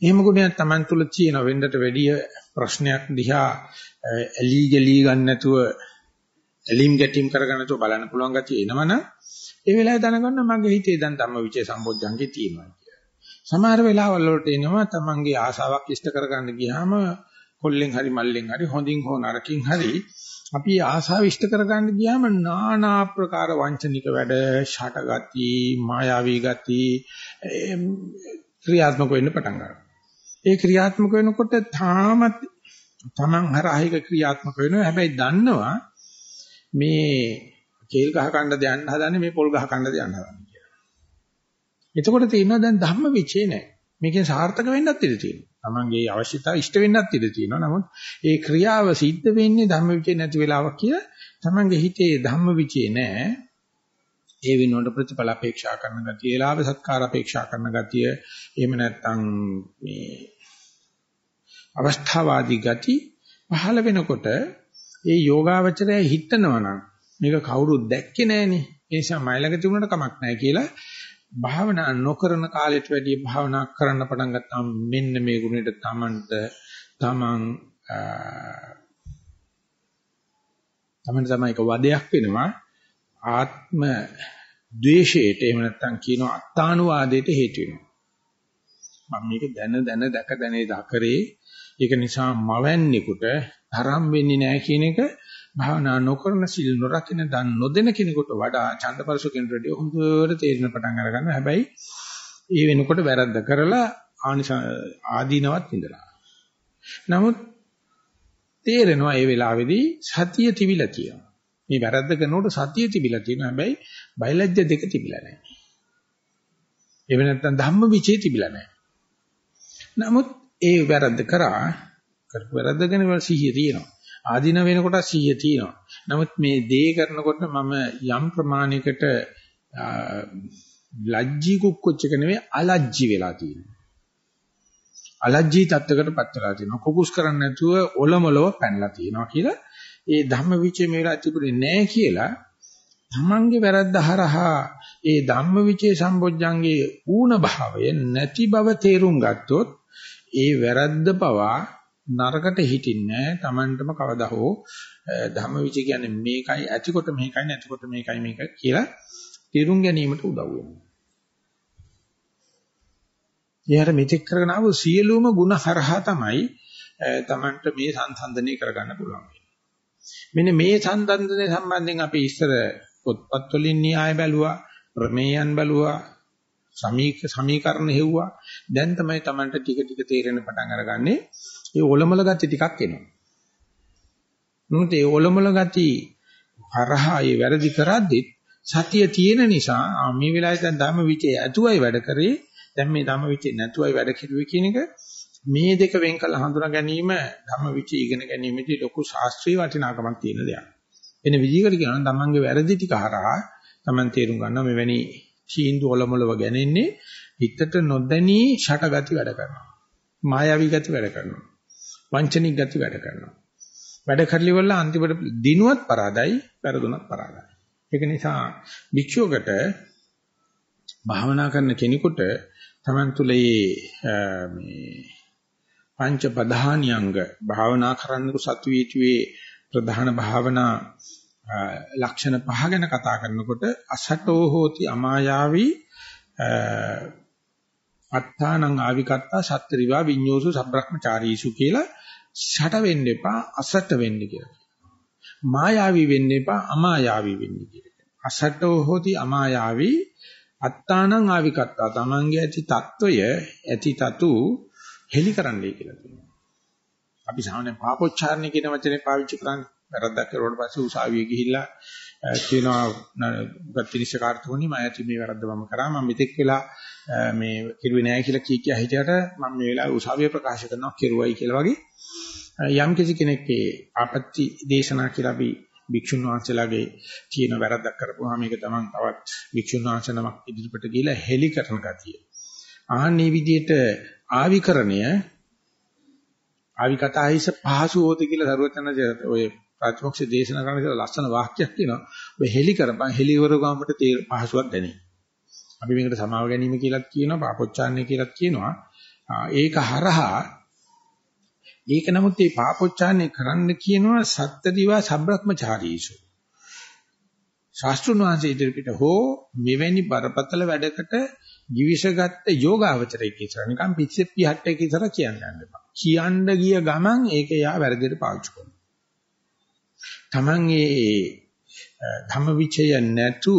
එහෙම ගුණයක් Taman තුල තියෙන වෙන්නට වැඩිය ප්‍රශ්නයක් දිහා ඇලි ගලී ගන්න නැතුව ඇලීම් ගැටීම් කරගන්න නැතුව බලන්න පුළුවන් ගැතිය එනවනම් ඒ වෙලාවේ දැනගන්න මගේ හිතේ දැන් ධම්මවිචේ සම්බොජ්ජංගේ තියෙනවා කියලා. සමහර වෙලාවල් වලට එනවා Tamanගේ ආසාවක් ඉෂ්ට කරගන්න ගියාම කොල්ලෙන් හරි මල්ලෙන් හරි හොඳින් හෝ නරකින් හරි අපි ආසාව ඉෂ්ට කරගන්න ගියාම নানা ආකාර වංචනික වැඩ, ෂටගති, මායාවී ගති ක්‍රියාත්මක වෙන්න පටන් ගන්නවා. ඒ ක්‍රියාත්මක වෙනකොට තාමත් Taman හරහායක ක්‍රියාත්මක වෙනවා. හැබැයි දන්නවා මේ කේල් ගහ කන්න දෙයන්න හදන්නේ මේ පොල් ගහ කන්න දෙයන්න හදන්නේ කියලා. එතකොට තේිනවා දැන් ධම්මවිචේ නැහැ. මේකෙන් සාර්ථක වෙන්නත් ඉඩ තියෙනවා. Tamanගේ අවශ්‍යතාව ඉෂ්ට වෙන්නත් ඉඩ තියෙනවා. නමුත් ඒ ක්‍රියාව සිද්ධ වෙන්නේ ධම්මවිචේ නැති වෙලාවක් කියලා Tamanගේ හිතේ ධම්මවිචේ නැහැ. ඒ වෙනුවට ප්‍රතිඵල අපේක්ෂා කරන ගතිය, ලාභ සත්කාර අපේක්ෂා කරන ගතිය, එහෙම නැත්නම් මේ අවස්ථාවාදී ගති පහළ වෙනකොට ඒ යෝගාවචරය හිතනවා නම් මේක කවුරුත් දැක්කේ නැහනේ. ඒ නිසා මයිලක තිබුණට කමක් නැහැ කියලා භාවනා නොකරන කාලයට වැඩිය භාවනා කරන්න පටන් ගත්තාම මෙන්න මේ ගුණෙට තමන්ට තමන් තමන් තමයි එක වදයක් වෙනවා ආත්ම ද්වේෂයට එහෙම නැත්නම් කියනවා අත්තානුවාදයට හේතු වෙනවා. මම මේක දැන දැන දැක දැනේ දකරේ ඒක නිසා මවන්නේකට තරම් වෙන්නේ නැහැ කියන එක භාවනා නොකරන සිල් නොරකින දන් නොදෙන කෙනෙකුට වඩා ඡන්දපරසු කෙනෙකුට හොඳට තේරෙන පටන් අර ගන්නවා. හැබැයි ඒ වෙනකොට වැරද්ද කරලා ආදීනවත් ඉඳලා. නමුත් තේරෙනවා ඒ වෙලාවේදී සතිය තිබිලා තියෙනවා. මේ වැරද්ද කරනකොට සතිය තිබිලා තියෙනවා. හැබැයි බයලජ්‍ය දෙක තිබිලා නැහැ. එහෙම නැත්නම් ධම්මවිචේ තිබිලා නැහැ. නමුත් ඒ වැරද්ද කරා කරපු වැරද්ද ගැන සිහිය තියෙනවා. ආදීන වෙනකොට සිහිය තියෙනවා. නමුත් මේ දේ කරනකොට මම යම් ප්‍රමාණයකට ලැජ්ජී කුක්කොච්ච එක නෙවෙයි අලජ්ජී වෙලා තියෙනවා. අලජ්ජී තත්ත්වයකටපත් වෙලා තියෙනවා. කුකුස් කරන්නේ නැතුව ඔලොමලව පැනලා තියෙනවා කියලා ඒ ධම්මවිචේ මේ වෙලාව තිබුණේ නැහැ කියලා තමන්ගේ වැරද්ද හරහා ඒ ධම්මවිචේ සම්බොජ්ජංගේ ඌන භාවය නැති බව තේරුම් ගත්තොත් ඒ වැරද්ද පවා නරකට හිටින්නේ තමන්ටම කවදා හෝ ධම්මවිචේ කියන්නේ මේකයි ඇතිකොට මේකයි නැතිකොට මේකයි මේක කියලා තේරුම් ගැනීමට උදව් වෙනවා. ඊයර මෙතෙක් කරගෙන ආව සියලුම ಗುಣ හරහා තමයි තමන්ට මේ සංසන්දනය කරගන්න පුළුවන්. මෙන්න මේ සංසන්දනය සම්බන්ධයෙන් අපි ඉස්සර පොත්පත් වලින් න්‍යාය බැලුවා, ප්‍රමේයන් බැලුවා, සමීක සමීකරණ හෙව්වා. දැන් තමයි තමන්ට ටික ටික තේරෙන පටන් අරගන්නේ. ඒ ඔලොමල ගති ටිකක් එනවා. නමුත් ඒ ඔලොමල ගති හරහා ඒ වැරදි කරද්දිත් සතිය තියෙන නිසා මේ වෙලාවේ දැන් ධම්මවිචේ ඇතුවයි වැඩ කරේ. දැන් මේ ධම්මවිචේ නැතුවයි වැඩ කෙරුවේ කියන එක මේ දෙක වෙන් කළ හඳුනා ගැනීම ධම්මවිචේ ඉගෙන ගැනීමේදී ලොකු ශාස්ත්‍රීය වටිනාකමක් තියෙන දෙයක්. එන විදිහකට කියනවා නම් තමන්ගේ වැරදි ටික හරහා තමන් තේරුම් ගන්නවා මෙවැනි චීන්දු ඔලොමලව ගැනෙන්නේ හිතට නොදැනී ෂටගති වැඩ කරනවා. මායාවී ගති වැඩ කරනවා. වංචනික ගති වැඩ කරනවා. වැඩ කරලි වල අන්තිමට දිනුවත් පරාදයි, පෙරදුනත් පරාදයි. ඒක නිසා භික්ෂුවකට භාවනා කරන කෙනෙකුට තමන් තුළේ මේ පංච ප්‍රධානියංග භාවනා කරන්නකු සතු වීතුවේ ප්‍රධාන භාවනා ලක්ෂණ පහ ගැන කතා කරනකොට අසටෝ හෝති අමායාවී අත්තානං ආවිකත්තා සත්තරිවා විඤ්ඤෝසු සබ්‍රහ්මචාරීසු කියලා ෂට වෙන්න එපා අසට වෙන්න කියලා. මායාවී වෙන්න එපා අමායාවී වෙන්න කියලා. අසටෝ හෝති අමායාවී අත්තානං ආවිකත්තා තමන්ගේ ඇති తত্ত্বය ඇති තතු හෙලි කරන්නයි කියලා කියනවා. අපි සාමාන්‍යයෙන් පාපොච්චාරණය කියන වචනේ පාවිච්චි කරන්නේ. වැරද්දක් කරුවාට පස්සේ උසාවියේ ගිහිල්ලා කියනවා ගත්තිනිෂකාර්තුණි මම ඇති මේ වැරද්ද මම කරා මම මෙතෙක් වෙලා මේ කිරුවේ නැහැ කියලා කී කිය හිටියට මම මේ වෙලාවේ උසාවිය ප්‍රකාශ කරනවා කිරුවයි කියලා වගේ යම් කිසි කෙනෙක්ගේ ආපත්‍ති දේශනා කියලා අපි භික්ෂුන් වහන්සේලාගේ තියෙන වැරද්දක් කරපුවාම මේක තමන් තවත් භික්ෂුන් වහන්සේ නමක් ඉදිරිපිට ගිහිලා හෙලි කරන ගතිය. ආන්නේ විදිහට ආවිකරණය ආවිකතායිස පහසු හොත කියලා සරුවචනජ ඔය ප්‍රාතිමොක්ෂ දේශනා කරන කියලා ලස්සන වාක්‍යයක් කියනවා. ඔබ හෙලි කරපන් හෙලිවර ගාමට පහසුවක් දැනේ. අපි මේකට සමාව ගැනීම කියලාත් කියනවා පාපොච්චාරණය කියලාත් කියනවා. ඒක හරහා ඒක නමුත් මේ පාපොච්චාරණය කරන්න කියනවා සත්තදිවා සබ්‍රක්‍මචාරීසු. ශාස්ත්‍රුන් වහන්සේ ඉදිරියට හෝ මෙවැනි බරපතල වැඩකට givisagatta යෝගාවචරයේ කියලා නිකන් පිස්සෙත් පිහට්ටේ කියලා කියන්න යන්න එපා. කියන්න ගිය ගමන් ඒක යා වැරදියට පාවිච්චි කරනවා. Taman ඒ ධම්මවිචය නැතුව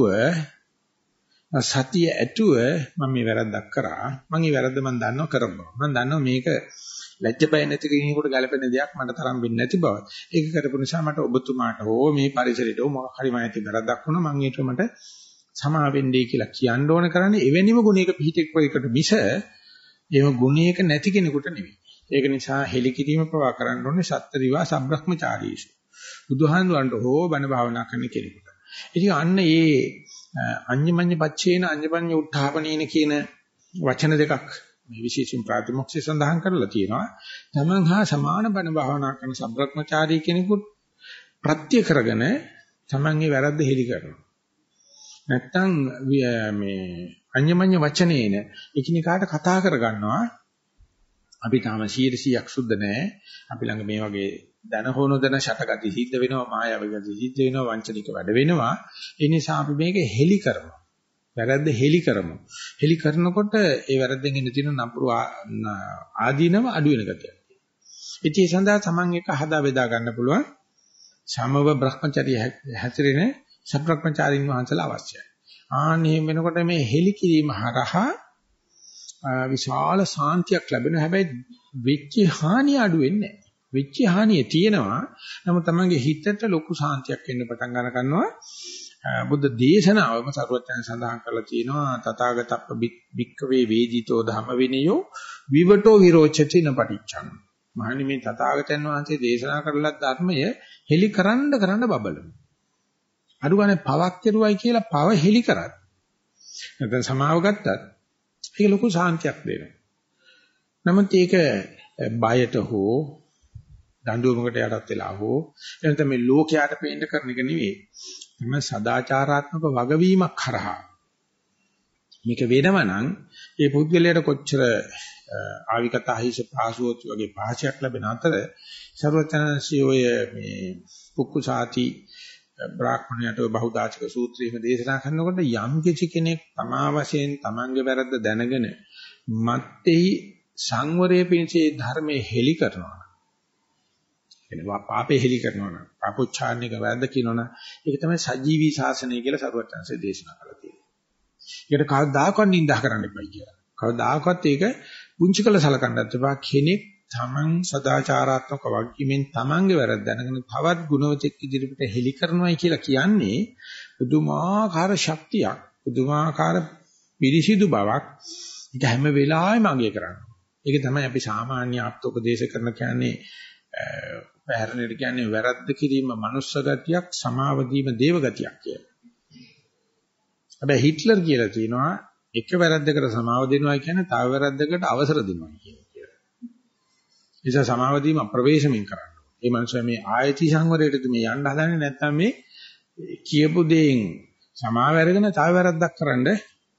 සතිය ඇතුව මම මේ වැරද්දක් කරා. මම මේ වැරද්ද මම දන්නව කරපුවා. මම දන්නවා මේක ලැජ්ජ බය නැති කෙනෙකුට ගැළපෙන දෙයක් මට තරම් වෙන්නේ නැති බව. ඒක කරපු නිසා මට ඔබතුමාට හෝ මේ පරිසරයට හෝ මොකක් හරි මායිති වැරද්දක් වුණා මම ඊට මට සමා වෙන්නේ කියලා කියන්න ඕන කරන්නේ එවැනිම ගුණයක පිහිටෙක් වේකට මිස එහෙම ගුණයක නැති කෙනෙකුට නෙවෙයි. ඒක නිසා හෙලිකිරීම ප්‍රවා කරන්න ඕනේ සත්තරිවා සබ්‍රක්‍මචාරීසු. බුදුහාමුදුරන්ට හෝ බණ භාවනා කරන කෙනෙකුට. ඉතින් අන්න ඒ අඤ්ඤමඤ්ඤ පච්චේන අඤ්ඤපඤ්ඤ උත්ථාපනේන කියන වචන දෙකක් මේ විශේෂයෙන් ප්‍රාතිමොක්ෂය සඳහන් කරලා තියෙනවා. තමන් හා සමාන බණ භාවනා කරන සබ්‍රක්‍මචාරී කෙනෙකුට ප්‍රත්‍ය කරගෙන තමන්ගේ වැරද්ද හෙලි කරනවා. නැත්තම් මේ අඤ්ඤමඤ්ඤ වචනේන එකිනෙකාට කතා කරගන්නවා. අපි තාම සීයට සීයක් සුද්ධ නැහැ. අපි ළඟ මේ වගේ දන හොන දන ෂටගති සිද්ධ වෙනවා, මායාවී ගති සිද්ධ වෙනවා, වංචනික වැඩ වෙනවා. ඒ නිසා අපි මේක හෙලි කරමු. වැරද්ද හෙලි කරමු. හෙලි කරනකොට ඒ වැරද්දෙන් එන තියෙන නපුරු ආදීනව අඩු වෙන ගතියක්. ඉතින් ඒ සඳහා Taman එක හදා බෙදා ගන්න පුළුවන් සමව Brahmacharya හැසිරෙන සබ්‍රක්‍මචාරින් වහන්සේලා අවශ්‍යයි. ආන්නේ වෙනකොට මේ හෙලි කිරීම හරහා විශාල සාන්තියක් ලැබෙනවා. හැබැයි වෙච්ච හානිය අඩු වෙන්නේ නැහැ. වෙච්ච හානිය තියෙනවා. නමුත් Tamanගේ හිතට ලොකු සාන්තියක් එන්න පටන් ගන්න ගන්නවා. බුද්ධ දේශනාවම සරුවචන සඳහන් කරලා තියෙනවා තථාගතප්ප භික්ඛවේ වේදිතෝ ධම්ම විනයෝ විවටෝ විරෝචති නපටිච්ඡං. මහණනි මේ තථාගතයන් වහන්සේ දේශනා කරලා ධර්මය හෙලි කරන්න කරන්න බබලන. අඩු ගානේ පවක් කෙරුවයි කියලා පව හෙලි කරත් නැත්නම් සමාව ගත්තත් ඒක ලොකු සාන්තියක් දෙනවා. නමුත් ඒක බයට හෝ දඬුවමකට යටත් වෙලා හෝ එනතම මේ ලෝකයට පේන්න කරන එක නෙවෙයි. තම සදාචාරාත්මක වගවීමක් කරහා මේක වෙනව නම් ඒ පුද්ගලයාට කොච්චර ආවිකතහිස පාසුවොත් වගේ භාෂයක් ලැබෙන අතර සර්වචනසී ඔය මේ පුක්කුසාති බ්‍රාහ්මණයට බහුදාචක සූත්‍රයේම දේශනා කරනකොට යම් කිසි කෙනෙක් තමා වශයෙන් තමන්ගේ වැරද්ද දැනගෙන මත්ෙහි සංවරයේ පිණිසේ ධර්මයේ හෙලි කරනවා. එනවා පාපේ හෙලි කරනවා නම් පාපොච්චාරණයක වැරද්ද කියනවනම් ඒක තමයි සජීවී ශාසනය කියලා සරුවචනසේ දේශනා කරලා තියෙන්නේ. ඒකට කවදාකවත් නිඳා කරන්න එපා කියලා. කවදාකවත් ඒක පුංචි කළ සලකන්නත් එපා. කෙනෙක් තමන් සදාචාරාත්මක වගකීමෙන් තමන්ගේ වැරද්ද දැනගෙන තවත් ගුණවතෙක් ඉදිරියට හෙලි කරනවායි කියලා කියන්නේ පුදුමාකාර ශක්තියක්, පුදුමාකාර පිරිසිදු බවක්. ඒක හැම වෙලාවෙම අගය කරනවා. ඒක තමයි අපි සාමාන්‍ය ආප්තෝපදේශ කරන කියන්නේ පැහැරණයට කියන්නේ වැරද්ද කිරීම මනුස්ස ගතියක්, සමාව දීම දේව ගතියක් කියලා. හැබැයි හිට්ලර් කියලා තියෙනවා එක වැරද්දකට සමාව දෙනවා කියන්නේ තව වැරද්දකට අවසර දෙනවා කියලා. ඒ නිසා සමාව දීම ප්‍රවේශමින් කරන්න. ඒ මනුස්සයා මේ ආයති සංවරයටද මේ යන්න හදන්නේ නැත්නම් මේ කියපු දෙයින් සමාව අරගෙන තව වැරද්දක් කරන්න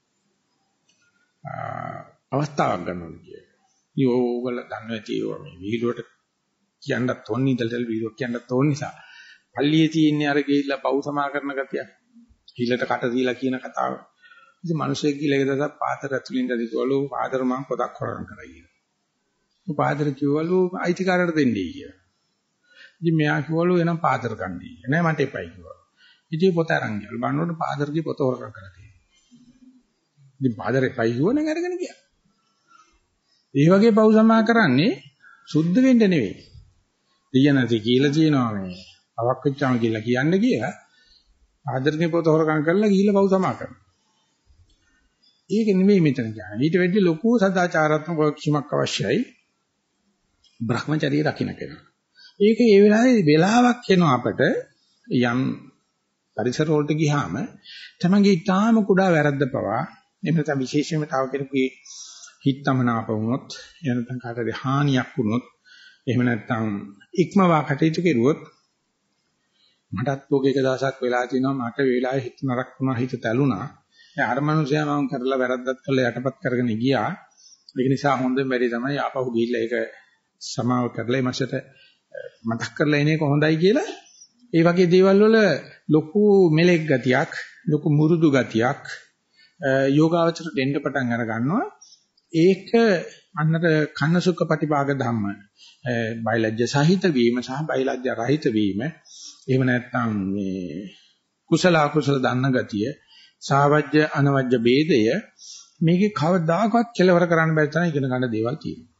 අවස්ථාවක් ගන්නවා කියලා. යෝගල දන්නේ නැති ඒවා මේ විහිළුවට කියන්නත් ඕනේ ඉඳලා විහිළුවක් කියන්නත් ඕන නිසා පල්ලියේ තියෙන අර ගිහිල්ලා පව් සමා කරන ගතිය. හිලට කට දීලා කියන කතාව. ඉතින් මිනිස්සෙක් ගිහලා ඒක දැසක් පාතර ඇතුලින් දදිකවලු පාතර මං පොතක් හොරන් කරා කියලා. ਉਹ පාතර කිව්වලු අයිතිකාරයට දෙන්නයි කියලා. ඉතින් මෙයා කිව්වලු එනම් පාතර ගන්නයි. නෑ මට එපයි කිව්වා. ඉතින් පොත අරන් ගිහලා බලනකොට පාතරගේ පොත හොරකම් කරලා තියෙනවා. ඉතින් පාතර එපයි කිව්වනම් අරගෙන ගියා. ඒ වගේ පව් සමා කරන්නේ සුද්ධ වෙන්න නෙවෙයි. දෙයනති කියලා කියනවා මේ අවක් වෙච්චාම කියලා කියන්නේ කියලා ආදරණීය පොත හොරකම් කරලා ගිහිල්ලා පව් සමා කරනවා. ඒක නෙවෙයි මෙතන කියන්නේ. ඊට වෙද්දී ලොකු සදාචාරාත්මක වගකීමක් අවශ්‍යයි. Brahmacharya රකින්න කෙනා. ඒක ඒ වෙලාවේ වෙලාවක් එනවා අපට යම් පරිසර වලට ගියාම තමන්ගේ ඊටාම කුඩා වැරද්ද පවා එහෙම නැත්නම් විශේෂයෙන්ම තව කෙනෙකුගේ හිතමනාප වුණොත් එහෙම නැත්නම් කාටද හානියක් වුණොත් එහෙම නැත්නම් ඉක්මවා කටයුතු කෙරුවොත් මටත් පොක එක දවසක් වෙලා තිනවා මට වෙලාවේ හිත නරක වුණා හිත තැළුණා. දැන් අර මනුස්සයා මම කරලා වැරද්දක් කළා යටපත් කරගෙන ගියා. ඒක නිසා හොඳම වැඩි තමයි ආපහු ගිහිල්ලා ඒක සමාව කරලා මාසෙට මතක් කරලා එන එක හොඳයි කියලා. ඒ වගේ දේවල් වල ලොකු මෙලෙක් ගතියක්, ලොකු මුරුදු ගතියක් යෝගාවචර දෙන්න පටන් අර ගන්නවා. ඒක අන්නතර කන්න සුඛ ප්‍රතිභාග ධම්ම. බයලජ්‍ය සහිත වීම සහ බයලජ්‍ය රහිත වීම. එහෙම නැත්නම් මේ කුසල අකුසල දන්න ගතිය, සාවජ්‍ය අනවජ්‍ය ભેදය මේකේ කවදාකවත් කෙලවර කරන්න බැරි තරම් ඉගෙන ගන්න දේවල් තියෙනවා.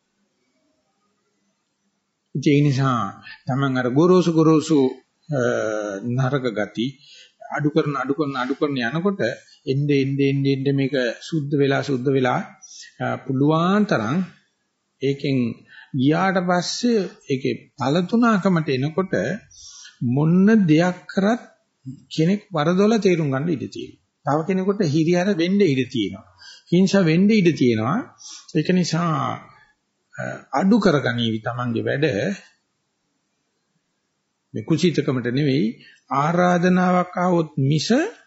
ඒ නිසා තමන් අර ගොරෝසු ගොරෝසු නරක ගති අඩු කරන අඩු කරන අඩු කරන යනකොට එnde ende ende ende මේක සුද්ධ වෙලා සුද්ධ වෙලා පුළුවන් තරම් ඒකෙන් ගියාට පස්සේ ඒකේ පළතුණකමට එනකොට මොන්න දෙයක් කරත් කෙනෙක් වරදොල තේරුම් ගන්න ඉඩ තියෙනවා. තව කෙනෙකුට හිරියර වෙන්න ඉඩ තියෙනවා. හිංසා වෙන්න ඉඩ තියෙනවා. ඒක නිසා අඩු කරගනීවි තමන්ගේ වැඩ මේ කුසීතකමට නෙවෙයි ආරාධනාවක් ආවොත් මිස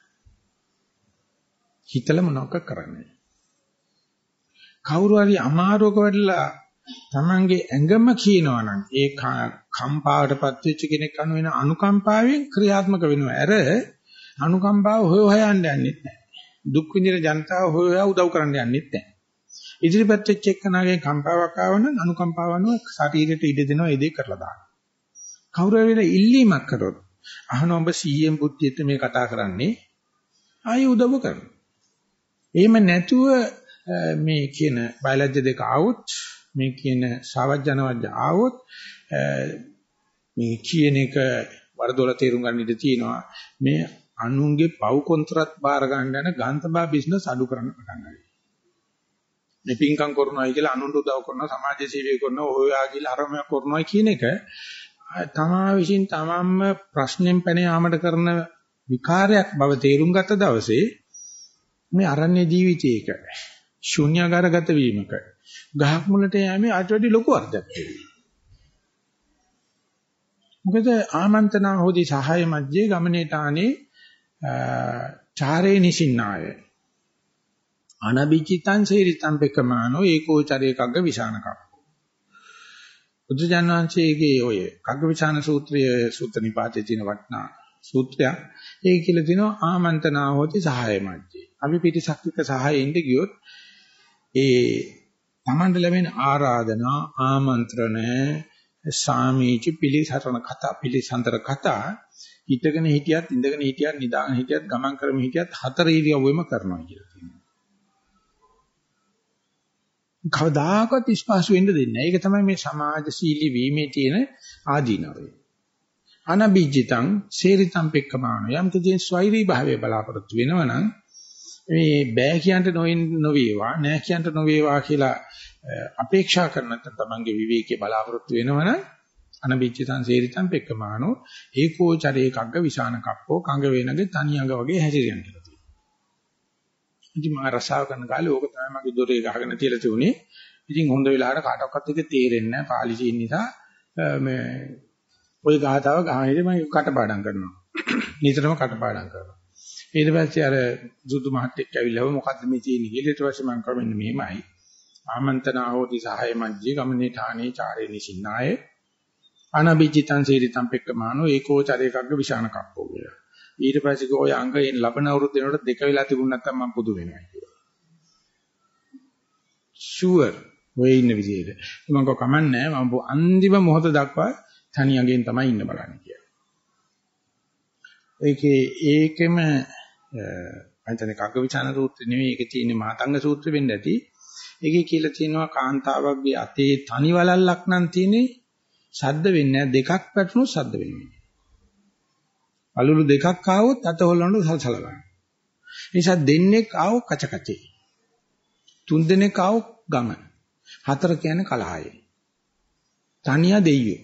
හිතල මොනවක් කරන්නේ. කවුරු හරි අමාරුවක වැඩලා තමන්ගේ ඇඟම කියනවා නම් ඒ කම්පාවටපත් වෙච්ච කෙනෙක් අනු වෙන අනුකම්පාවෙන් ක්‍රියාත්මක වෙනවා. අර අනුකම්පාව හොය හොයන්න යන්නෙත් නැහැ. දුක් විඳින ජනතාව හොය හොයා උදව් කරන්න යන්නෙත් නැහැ. ඉදිරිපත් වෙච්ච එක්කනාගේ කම්පාවක් ආවනම් අනුකම්පාව අනුව ශරීරයට ඉඩ දෙනවා ඒ දේ කරලා දාන්න. කවුරු හරි ඉල්ලීමක් කරොත් අහන ඔබ සීඑම් බුද්ධියට මේ කතා කරන්නේ ආයෙ උදව් කරනවා. එහෙම නැතුව මේ කියන බයලජ්‍ය දෙක આવොත් මේ කියන සාවජ්ජනවජ්‍ය આવොත් මේ කියන එක වරදොල තේරුම් ගන්න ඉඩ තියෙනවා. මේ අනුන්ගේ පව් කොන්ත්‍රාත් බාර ගන්න යන ගාන්තබා බිස්නස් අඩු කරන්න පටන් ගන්නවා. මේ පින්කම් කරනවායි කියලා අනුන්ට උදව් කරනවා, සමාජ සේවය කරනවා, ඔයා කියලා අරම කරනවා කියන එක තමා විසින් තමන්ම ප්‍රශ්නෙන් පැන යාමට කරන විකාරයක් බව තේරුම් ගත්ත දවසේ මේ අරණ්‍ය ජීවිතයක ශුන්‍යාකාරගත වීමක ගහක් මුලට යෑමේ අටවැඩි ලොකු අර්ථයක් තියෙනවා. මොකද ආමන්ත්‍රණ හොදි සහාය මැජ්ජේ ගමනේතානේ චාරේ නිසින්නාය අනබිචිතං සේරිතං පෙකමානෝ ඒකෝචරේකග්ග විසානකප්ප. බුදුජානනාංශයේ ඔය කග්ගවිචාන සූත්‍රය සූත්‍ර නිපාතයේ තියෙන වටනා සූත්‍රයක්. ඒක කියලා දිනවා ආමන්ත්‍රණ හොදි සහාය මැජ්ජේ. අපි පිටිසක් එක්ක සහායෙ ඉඳ ගියොත් ඒ තමන්ට ලැබෙන ආරාධනා ආමන්ත්‍රණ සාමීචි පිළිසරණ කතා පිළිසඳර කතා හිටගෙන හිටියත් ඉඳගෙන හිටියත් නිදාගෙන හිටියත් ගමන් කරමින් හිටියත් හතර ඉරියව්වෙම කරනවා කියලා කියනවා. කවදාකවත් ස්පාසු වෙන්න දෙන්නේ නැහැ. ඒක තමයි මේ සමාජශීලී වීමේ තියෙන ආදීනවය. අනබිජිතං සේරිතං පෙක්කමාන යම් කිසි ස්වෛරී භාවයේ බලාපොරොත්තු වෙනවනම් මේ බෑ කියන්ට නොවේවා නෑ කියන්ට නොවේවා කියලා අපේක්ෂා කරන නැත්නම් තමන්ගේ විවේකයේ බලාපොරොත්තු වෙනවනම් අනබිච්චිතං සේරිතං පෙක්කමානෝ ඒකෝචරේ කග්ග විසාන කප්පෝ කංග වේනගේ තනි අඟ වගේ හැසිරියන් කියලා තියෙනවා. ඉතින් මම රසාව කරන කාලේ ඕක තමයි මගේ දොරේ ගහගෙන තියලා තියුනේ. ඉතින් හොඳ වෙලාවට කාටවත් එක තේරෙන්නේ නැහැ පාලිසින් නිසා මේ ওই ගාතාව ගහන්නේ මම කටපාඩම් කරනවා. නිතරම කටපාඩම් කරනවා. ඊට පස්සේ අර සුදු මහත්තයෙක් ඇවිල්ලා මොකද්ද මේ තියෙන්නේ කියලා ඊට පස්සේ මම කවෙන්නේ මෙහෙමයි. ආමන්ත්‍රණ හෝති සහාය මැජ්ජේ ගමනේ ඨානේ චාරේ නිසින්නාය අනබිජිතං සීරිතං පෙක්කමානෝ ඒකෝචරේකග්ග විසාන කප්පෝ කියලා. ඊට පස්සේ ගෝ ඔය අංගයෙන් ලබන අවුරුද්ද වෙනකොට දෙක වෙලා තිබුණ නැත්නම් මම පුදු වෙනවා කියලා. ෂුවර් වෙයි ඉන්න විදිහට. මම කව කමන්නේ මම අන්තිම මොහොත දක්වා තනි අඟෙන් තමයි ඉන්න බලන්නේ කියලා. ඒකේ ඒකෙම අන්තනේ කග්ගවිචාන සූත්‍රය නෙවෙයි ඒකේ තියෙන මාතංග සූත්‍රෙ වෙන්න ඇති. ඒකේ කියලා තියෙනවා කාන්තාවක්ගේ අතේ තනි වලල්ලක් නම් තියෙන්නේ ශබ්ද වෙන්නේ නැහැ. දෙකක් පැටුණොත් ශබ්ද වෙන්නේ. අලුළු දෙකක් ආවොත් අත හොල්ලනකොට සලසල ගන්න. ඒ නිසා දෙන්නෙක් ආවොත් කච කචේ. තුන් දෙනෙක් ආවොත් ගම. හතර කියන්නේ කලහය. තනියා දෙයියෝ.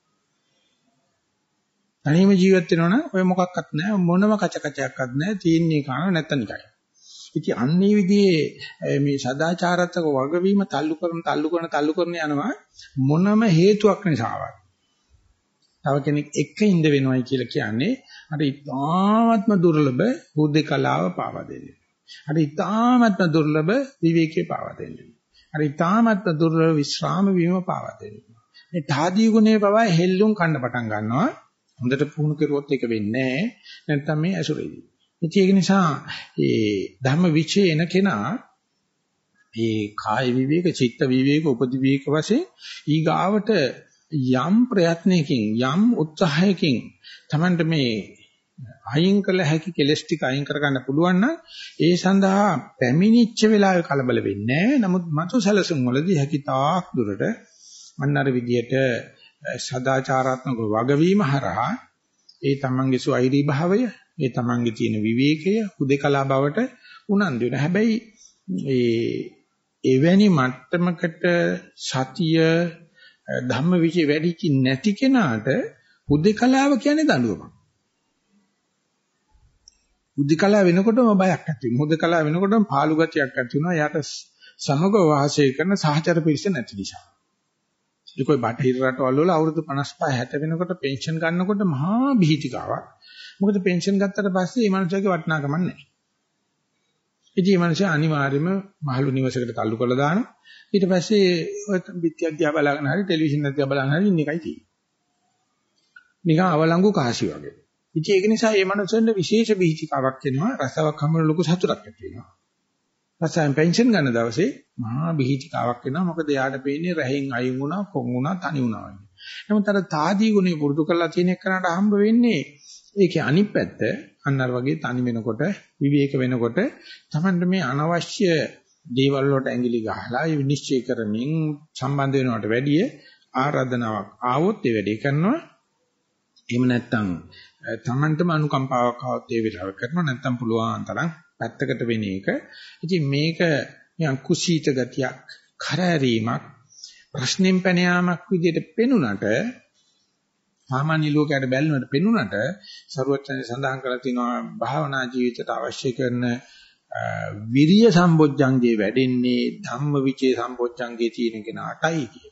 තනියම ජීවත් වෙනවා නම් ඔය මොකක්වත් නැහැ මොනම කච කචයක්වත් නැහැ තීන්නේ කන නැත්තම් නිකයි. ඉතින් අන්නේ විදිහේ මේ සදාචාරාත්මක වගවීම තල්ලු කරන තල්ලු කරන තල්ලු කරන යනවා මොනම හේතුවක් නිසාවත්. තව කෙනෙක් එක්ක ඉඳ වෙනවයි කියලා කියන්නේ අර ඉතාමත්ම දුර්ලභ හුදේකලාව පාවා දෙන්නේ. අර ඉතාමත්ම දුර්ලභ විවේකයේ පාවා දෙන්නේ. අර ඊටාමත් දුර්වල විශ්‍රාම වීම පාවා දෙනවා. මේ තාදී ගුණේ පවා හෙල්ලුම් කන්න පටන් ගන්නවා. හොඳට පුහුණු කරුවොත් ඒක වෙන්නේ නැහැ. නැත්නම් මේ ඇසුරේදී. ඒක නිසා මේ ධම්ම විචේ එන කෙනා මේ කාය විවේක, චිත්ත විවේක, උපදි විවේක වශයෙන් ඊගාවට යම් ප්‍රයත්නයකින් යම් උත්සාහයකින් Tamanට මේ අයින් කළ හැකි කෙලස් ටික අයින් කර ගන්න පුළුවන් නම් ඒ සඳහා පැමිණිච්ච වෙලාවේ කලබල වෙන්නේ නැහැ. නමුත් මතු සැලසුම් වලදී හැකි තාක් දුරට අන්නර විදියට සදාචාරාත්මක වගවීම හරහා ඒ තමන්ගේ සුවෛරී භාවය, ඒ තමන්ගේ තියෙන විවේකය, හුදේකලා බවට උනන්දු වෙන. හැබැයි ඒ එවැනි මට්ටමකට සතිය ධම්මවිචේ වැඩිචි නැති කෙනාට හුදේකලාව කියන්නේ දඬුවමක්. හුදේකලාව වෙනකොටම බයක් ඇති වෙනවා. හුදේකලාව වෙනකොටම පාළු ගතියක් ඇති වෙනවා. යාට සමග වාසය කරන සහචර පිරිස නැති නිසා. ඒකයි බටහිර රටවල් වල අවුරුදු පනස් පහ හැට වෙනකොට පෙන්ෂන් ගන්නකොට මහා බිහිතිකාවක්. මොකද පෙන්ෂන් ගත්තට පස්සේ මේ මනුස්සයාගේ වටිනාකමක් නැහැ. ඉතින් මේ මනුස්සයා අනිවාර්යයෙන්ම මහලු නිවසකට තල්ලු කරලා දානවා. ඊට පස්සේ ඔය පිටියක් දිහා බලාගෙන හරි ටෙලිවිෂන් එක දිහා බලාගෙන හරි ඉන්න එකයි තියෙන්නේ. නිකන් අවලංගු කාසි වගේ. ඉතින් ඒක නිසා මේ මනුස්සයන්ට විශේෂ බිහිතිකාවක් එනවා. රසාවක් හැමෝම ලොකු සතුටක් ඇති වෙනවා. රසයෙන් පෙන්ෂන් ගන්න දවසේ මහා බිහිතිකාවක් එනවා. මොකද එයාට පේන්නේ රැහින් අයින් වුණා, කොන් වුණා, තනි වුණා වගේ. නමුත් අර තාදී ගුණේ පුරුදු කරලා තියෙන එකනට හම්බ වෙන්නේ ඒකේ අනිත් පැත්ත. අන්නර වගේ තනි වෙනකොට, විවේක වෙනකොට තමයි මේ අනවශ්‍ය දේවල් වලට ඇඟිලි ගහලා විනිශ්චය කරමින් සම්බන්ධ වෙනවට වැඩිය ආරාධනාවක් ආවොත් ඒ වැඩේ කරනවා. එහෙම නැත්නම් තමන්ටම අනුකම්පාවක් ආවොත් ඒ විලාව කරනවා. නැත්නම් පුළුවන් තරම් පැත්තකට වෙන එක. ඉතින් මේක නිකන් කුසීත ගතියක්, කරදරීමක්, ප්‍රශ්නෙම් පැන යාමක් විදිහට පෙනුනට සාමාන්‍ය ලෝකයට බැලුනට පෙනුනට සරුවචන සඳහන් කරලා තිනවා භාවනා ජීවිතයට අවශ්‍ය කරන විරිය සම්බොජ්ජංගේ වැඩෙන්නේ ධම්මවිචේ සම්බොජ්ජංගේ තියෙන කෙනාටයි කියන.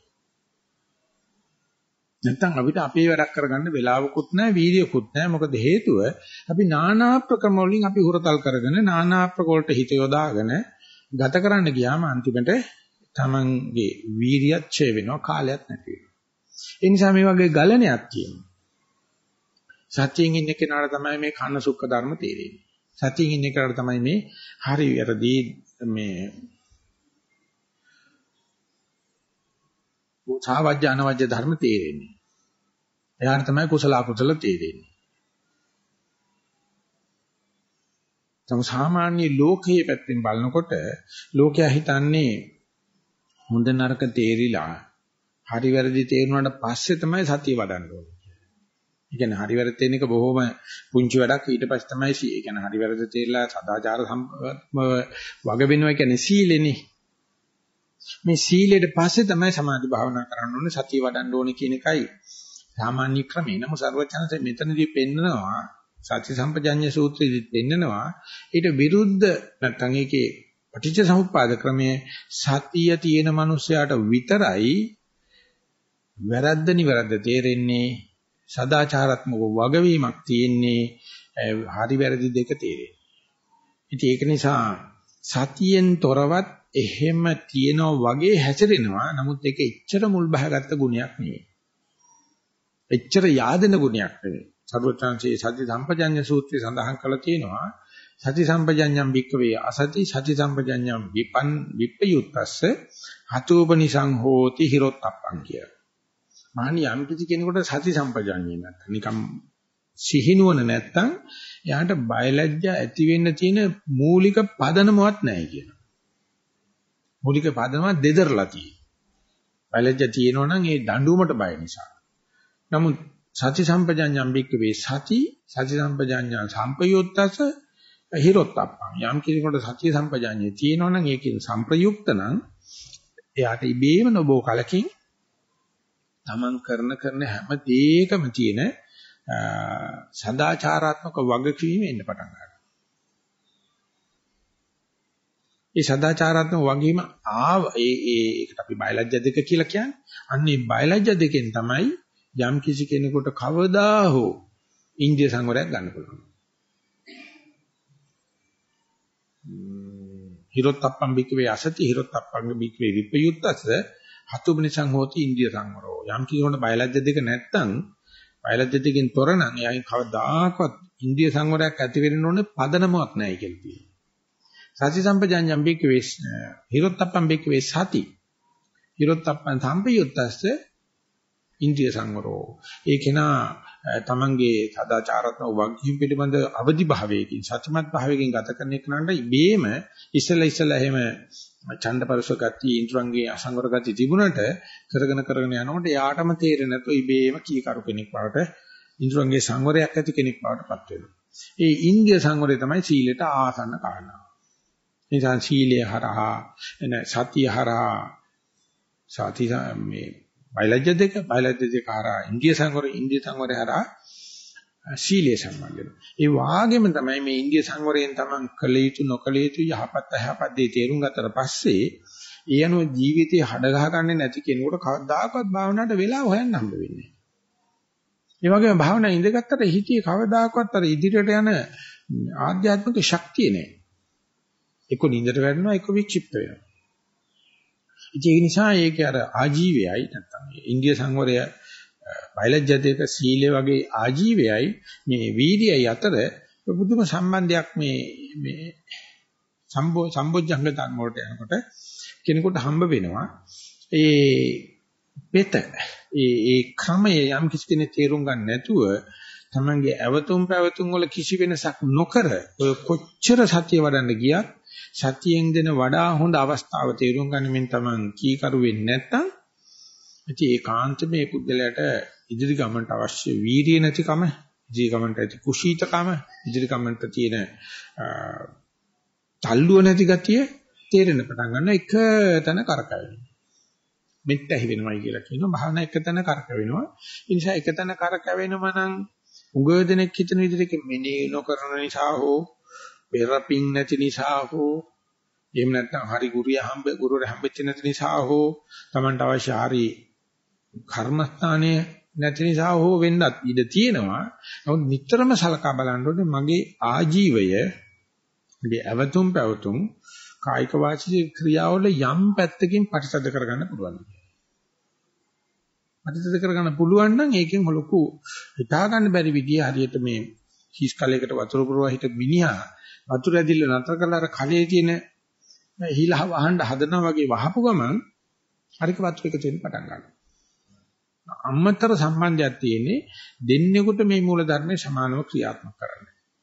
නැත්තම් අපිට අපේ වැඩක් කරගන්න වෙලාවකුත් නැහැ, වීර්යකුත් නැහැ. මොකද හේතුව අපි নানা ප්‍රක්‍රම වලින් අපි හුරතල් කරගෙන নানা ප්‍රකෝලට හිත යොදාගෙන ගත කරන්න ගියාම අන්තිමට තමන්ගේ වීර්යයත් ඡේ වෙනවා, කාලයක් නැති වෙනවා. ඒ නිසා මේ වගේ ගලණයක් තියෙනවා. සත්‍යයෙන් ඉන්න කෙනාට තමයි මේ කන්න සුක්ඛ ධර්ම තේරෙන්නේ. සත්‍යයෙන් ඉන්න කෙනාට තමයි මේ හරි වැරදි මේ සාවජ්‍ය අනවජ්‍ය ධර්ම තේරෙන්නේ. එයාට තමයි කුසල අකුසල තේරෙන්නේ. තම සාමාන්‍ය ලෝකයේ පැත්තෙන් බලනකොට ලෝකයා හිතන්නේ හොඳ නරක තේරිලා හරි වැරදි තේරුණාට පස්සේ තමයි සතිය වඩන්න ඕනේ කියලා. ඒ කියන්නේ හරි වැරදි තේරෙන එක බොහොම පුංචි වැඩක්. ඊට පස්සේ තමයි සී. ඒ කියන්නේ හරි වැරදි තේරිලා සදාචාර වග වෙනවා කියන්නේ සීලෙනේ. මේ සීලෙට පස්සේ තමයි සමාධි භාවනා කරන්න ඕනේ, සතිය වඩන්න ඕනේ කියන එකයි සාමාන්‍ය ක්‍රමය. නම සර්වචනසේ මෙතනදී පෙන්නනවා, සති සම්පජඤ්ඤ සූත්‍රයේදී පෙන්නනවා ඊට විරුද්ධ නැත්නම් ඒකේ පටිච්ච සමුප්පාද ක්‍රමයේ සතිය තියෙන මනුස්සයාට විතරයි වැරද්ද නිවැරද්ද තේරෙන්නේ, සදාචාරාත්මක වගවීමක් තියෙන්නේ, හරි වැරදි දෙක තේරෙන්නේ. ඉතින් ඒක නිසා සතියෙන් තොරවත් එහෙම තියෙනවා වගේ හැසිරෙනවා. නමුත් ඒක එච්චර මුල් බහගත්ත ගුණයක් නෙවෙයි. එච්චර yaadena ගුණයක් නෙවෙයි. සර්වඥාන්සේ සති සම්පජඤ්ඤ සූත්‍රය සඳහන් කරලා තියෙනවා. සති සම්පජඤ්ඤම් වික්කවේ අසති සති සම්පජඤ්ඤම් විපන් විප්පයුත්තස්ස හතෝපනිසං හෝති හිරොත්තප්පං කිය. මහණි යම් කිසි කෙනෙකුට සති සම්පජඤ්ඤය නැත්නම් නිකම් සිහිනුවන නැත්නම් එයාට බයලජ්ජා ඇති වෙන්න තියෙන මූලික පදනමවත් නැහැ කියන. මූලික පදනම දෙදරලා තියෙනවා. බයලජ්ජා තියෙනවා නම් ඒ දඬුවමට බය නිසා. නමුත් සති සම්පජඤ්ඤම් බික්කවේ සති සති සම්පජඤ්ඤං සම්පයුත්තස හිරොත්තප්පං. යම් කෙනෙකුට සති සම්පජඤ්ඤය තියෙනවා නම් ඒකෙන් සම්ප්‍රයුක්ත නම් එයාට ඉබේම නොබෝ කලකින් තමන් කරන කරන හැම දෙයකම තියෙන සදාචාරාත්මක වගකීම එන්න පටන් ගන්නවා. ඒ සදාචාරාත්මක වගකීම ආව ඒ ඒකට අපි බයලජ්‍ය දෙක කියලා කියන්නේ. අන්නේ බයලජ්‍ය දෙකෙන් තමයි යම් කිසි කෙනෙකුට කවදා හෝ ඉන්ද්‍රිය සංවරයක් ගන්න පුළුවන්. හිරොත්ප්පම් බික්කවේ අසති හිරොත්ප්පංග බික්කවේ විපයුත්තස හතුබ්නිසං හෝති ඉන්ද්‍රිය සංවරෝ. යම් කිසිවකට බයලජ්‍ය දෙක නැත්තම් බයලජ්‍ය දෙකෙන් තොර නම් එයාගෙන් කවදාකවත් ඉන්ද්‍රිය සංවරයක් ඇති වෙන්න ඕනේ පදනමක් නැහැ කියලා තියෙනවා. සති සම්පජාඤ්ඤම් බික්කවේ හිරොත්ප්පම් බික්කවේ සති හිරොත්ප්පං සම්පයුත්තස ඉන්ද්‍රිය සංවරෝ. ඒ කෙනා තමන්ගේ සදාචාරාත්මක වගකීම් පිළිබඳ අවදි භාවයකින් සත්‍යමත් භාවයකින් ගත කරන එකනට ඉබේම ඉස්සලා ඉස්සලා එහෙම ඡණ්ඩපරස ගතිය ඉන්ද්‍රංගේ අසංවර ගතිය තිබුණට කරගෙන කරගෙන යනකොට යාටම තේරෙන්නේ නැතුව ඉබේම කීකරු කෙනෙක් බවට ඉන්ද්‍රංගේ සංවරයක් ඇති කෙනෙක් බවට පත් වෙනවා. ඒ ඉන්ද්‍රිය සංවරය තමයි සීලයට ආසන්න කාරණා. නිසා සීලය හරහා එන සතිය හරහා සති මේ බයලජ්‍ය දෙක බයලජ්‍ය දෙක හරහා ඉන්ද්‍රිය සංවරය ඉන්ද්‍රිය සංවරය හරහා සීලය සම්බන්ධ වෙනවා. ඒ වාගේම තමයි මේ ඉන්ද්‍රිය සංවරයෙන් තමන් කළ යුතු නොකළ යුතු යහපත් අයහපත් දේ තේරුම් ගත්තට පස්සේ ඒ අනුව ජීවිතේ හඩ ගහගන්නේ නැති කෙනෙකුට කවදාකවත් භාවනාවට වෙලාව හොයන්න හම්බ වෙන්නේ නැහැ. ඒ වගේම භාවනා ඉඳගත්තට හිතේ කවදාකවත් අර ඉදිරියට යන ආධ්‍යාත්මික ශක්තිය නැහැ. එක්ක නින්දට වැටෙනවා එක්ක වික්ෂිප්ත වෙනවා. ඒ නිසා ඒක අර ආජීවයයි නැත්තම් ඉන්ද්‍රිය සංවරය බයලජ්‍ය දෙක සීලය වගේ ආජීවයයි මේ වීර්යයයි අතර බුදුම සම්බන්ධයක් මේ මේ සම්බෝ සම්බොජ්ජංග ධර්ම වලට යනකොට කෙනෙකුට හම්බ වෙනවා. ඒ පෙත ඒ ඒ ක්‍රමය යම් කිසි කෙනෙක් තේරුම් ගන්න නැතුව තමන්ගේ අවතුම් පැවතුම් වල කිසි වෙනසක් නොකර ඔය කොච්චර සතිය වඩන්න ගියත් සතියෙන් දෙන වඩා හොඳ අවස්ථාව තේරුම් ගන්නමින් තමන් කීකරු වෙන්නේ නැත්තම් ඉතින් ඒකාන්ත මේ පුද්ගලයාට ඉදිරි ගමනට අවශ්‍ය වීර්යය නැතිකම, ඉදිරි ගමනට ඇති කුසීතකම, ඉදිරි ගමනට තියෙන තල්ලුව නැති ගතිය තේරෙන්න පටන් ගන්න එක තැන කරකැවෙනවා. මෙත් ඇහි වෙනවයි කියලා කියනවා. භාවනා එක තැන කරකැවෙනවා. ඒ නිසා එක තැන කරකැවෙනවා නම් උගව දෙනෙක් හිතන විදිහට මෙනේ නොකරන නිසා හෝ පෙරපින් නැති නිසා හෝ එහෙම නැත්නම් හරි ගුරුය හම්බ ගුරුවර හම්බෙච්ච නැති නිසා හෝ Tamanට අවශ්‍ය හරි කර්මස්ථානයේ නැති නිසා හෝ වෙන්නත් ඉඩ තියෙනවා. නමුත් නිතරම සලකා බලන්න ඕනේ මගේ ආජීවය, මගේ අවතුම් පැවතුම් කායික වාචික ක්‍රියාවල යම් පැත්තකින් ප්‍රතිසද කරගන්න පුළුවන්. ප්‍රතිසද කරගන්න පුළුවන් නම් ඒකෙන් ලොකු හිතා ගන්න බැරි විදිය හරියට මේ හිස් කලයකට වතුර පුරවා හිට මිනිහා වතුර ඇදිල්ල නතර කරලා අර කලයේ තියෙන හිලහ වහන්න හදනවා වගේ වහපු ගමන් හරික වතුර එකතු වෙන්න පටන් ගන්නවා. අම්මතර සම්බන්ධයක් තියෙන්නේ දෙන්නෙකුට මේ මූල ධර්මයේ සමානව ක්‍රියාත්මක කරන්න.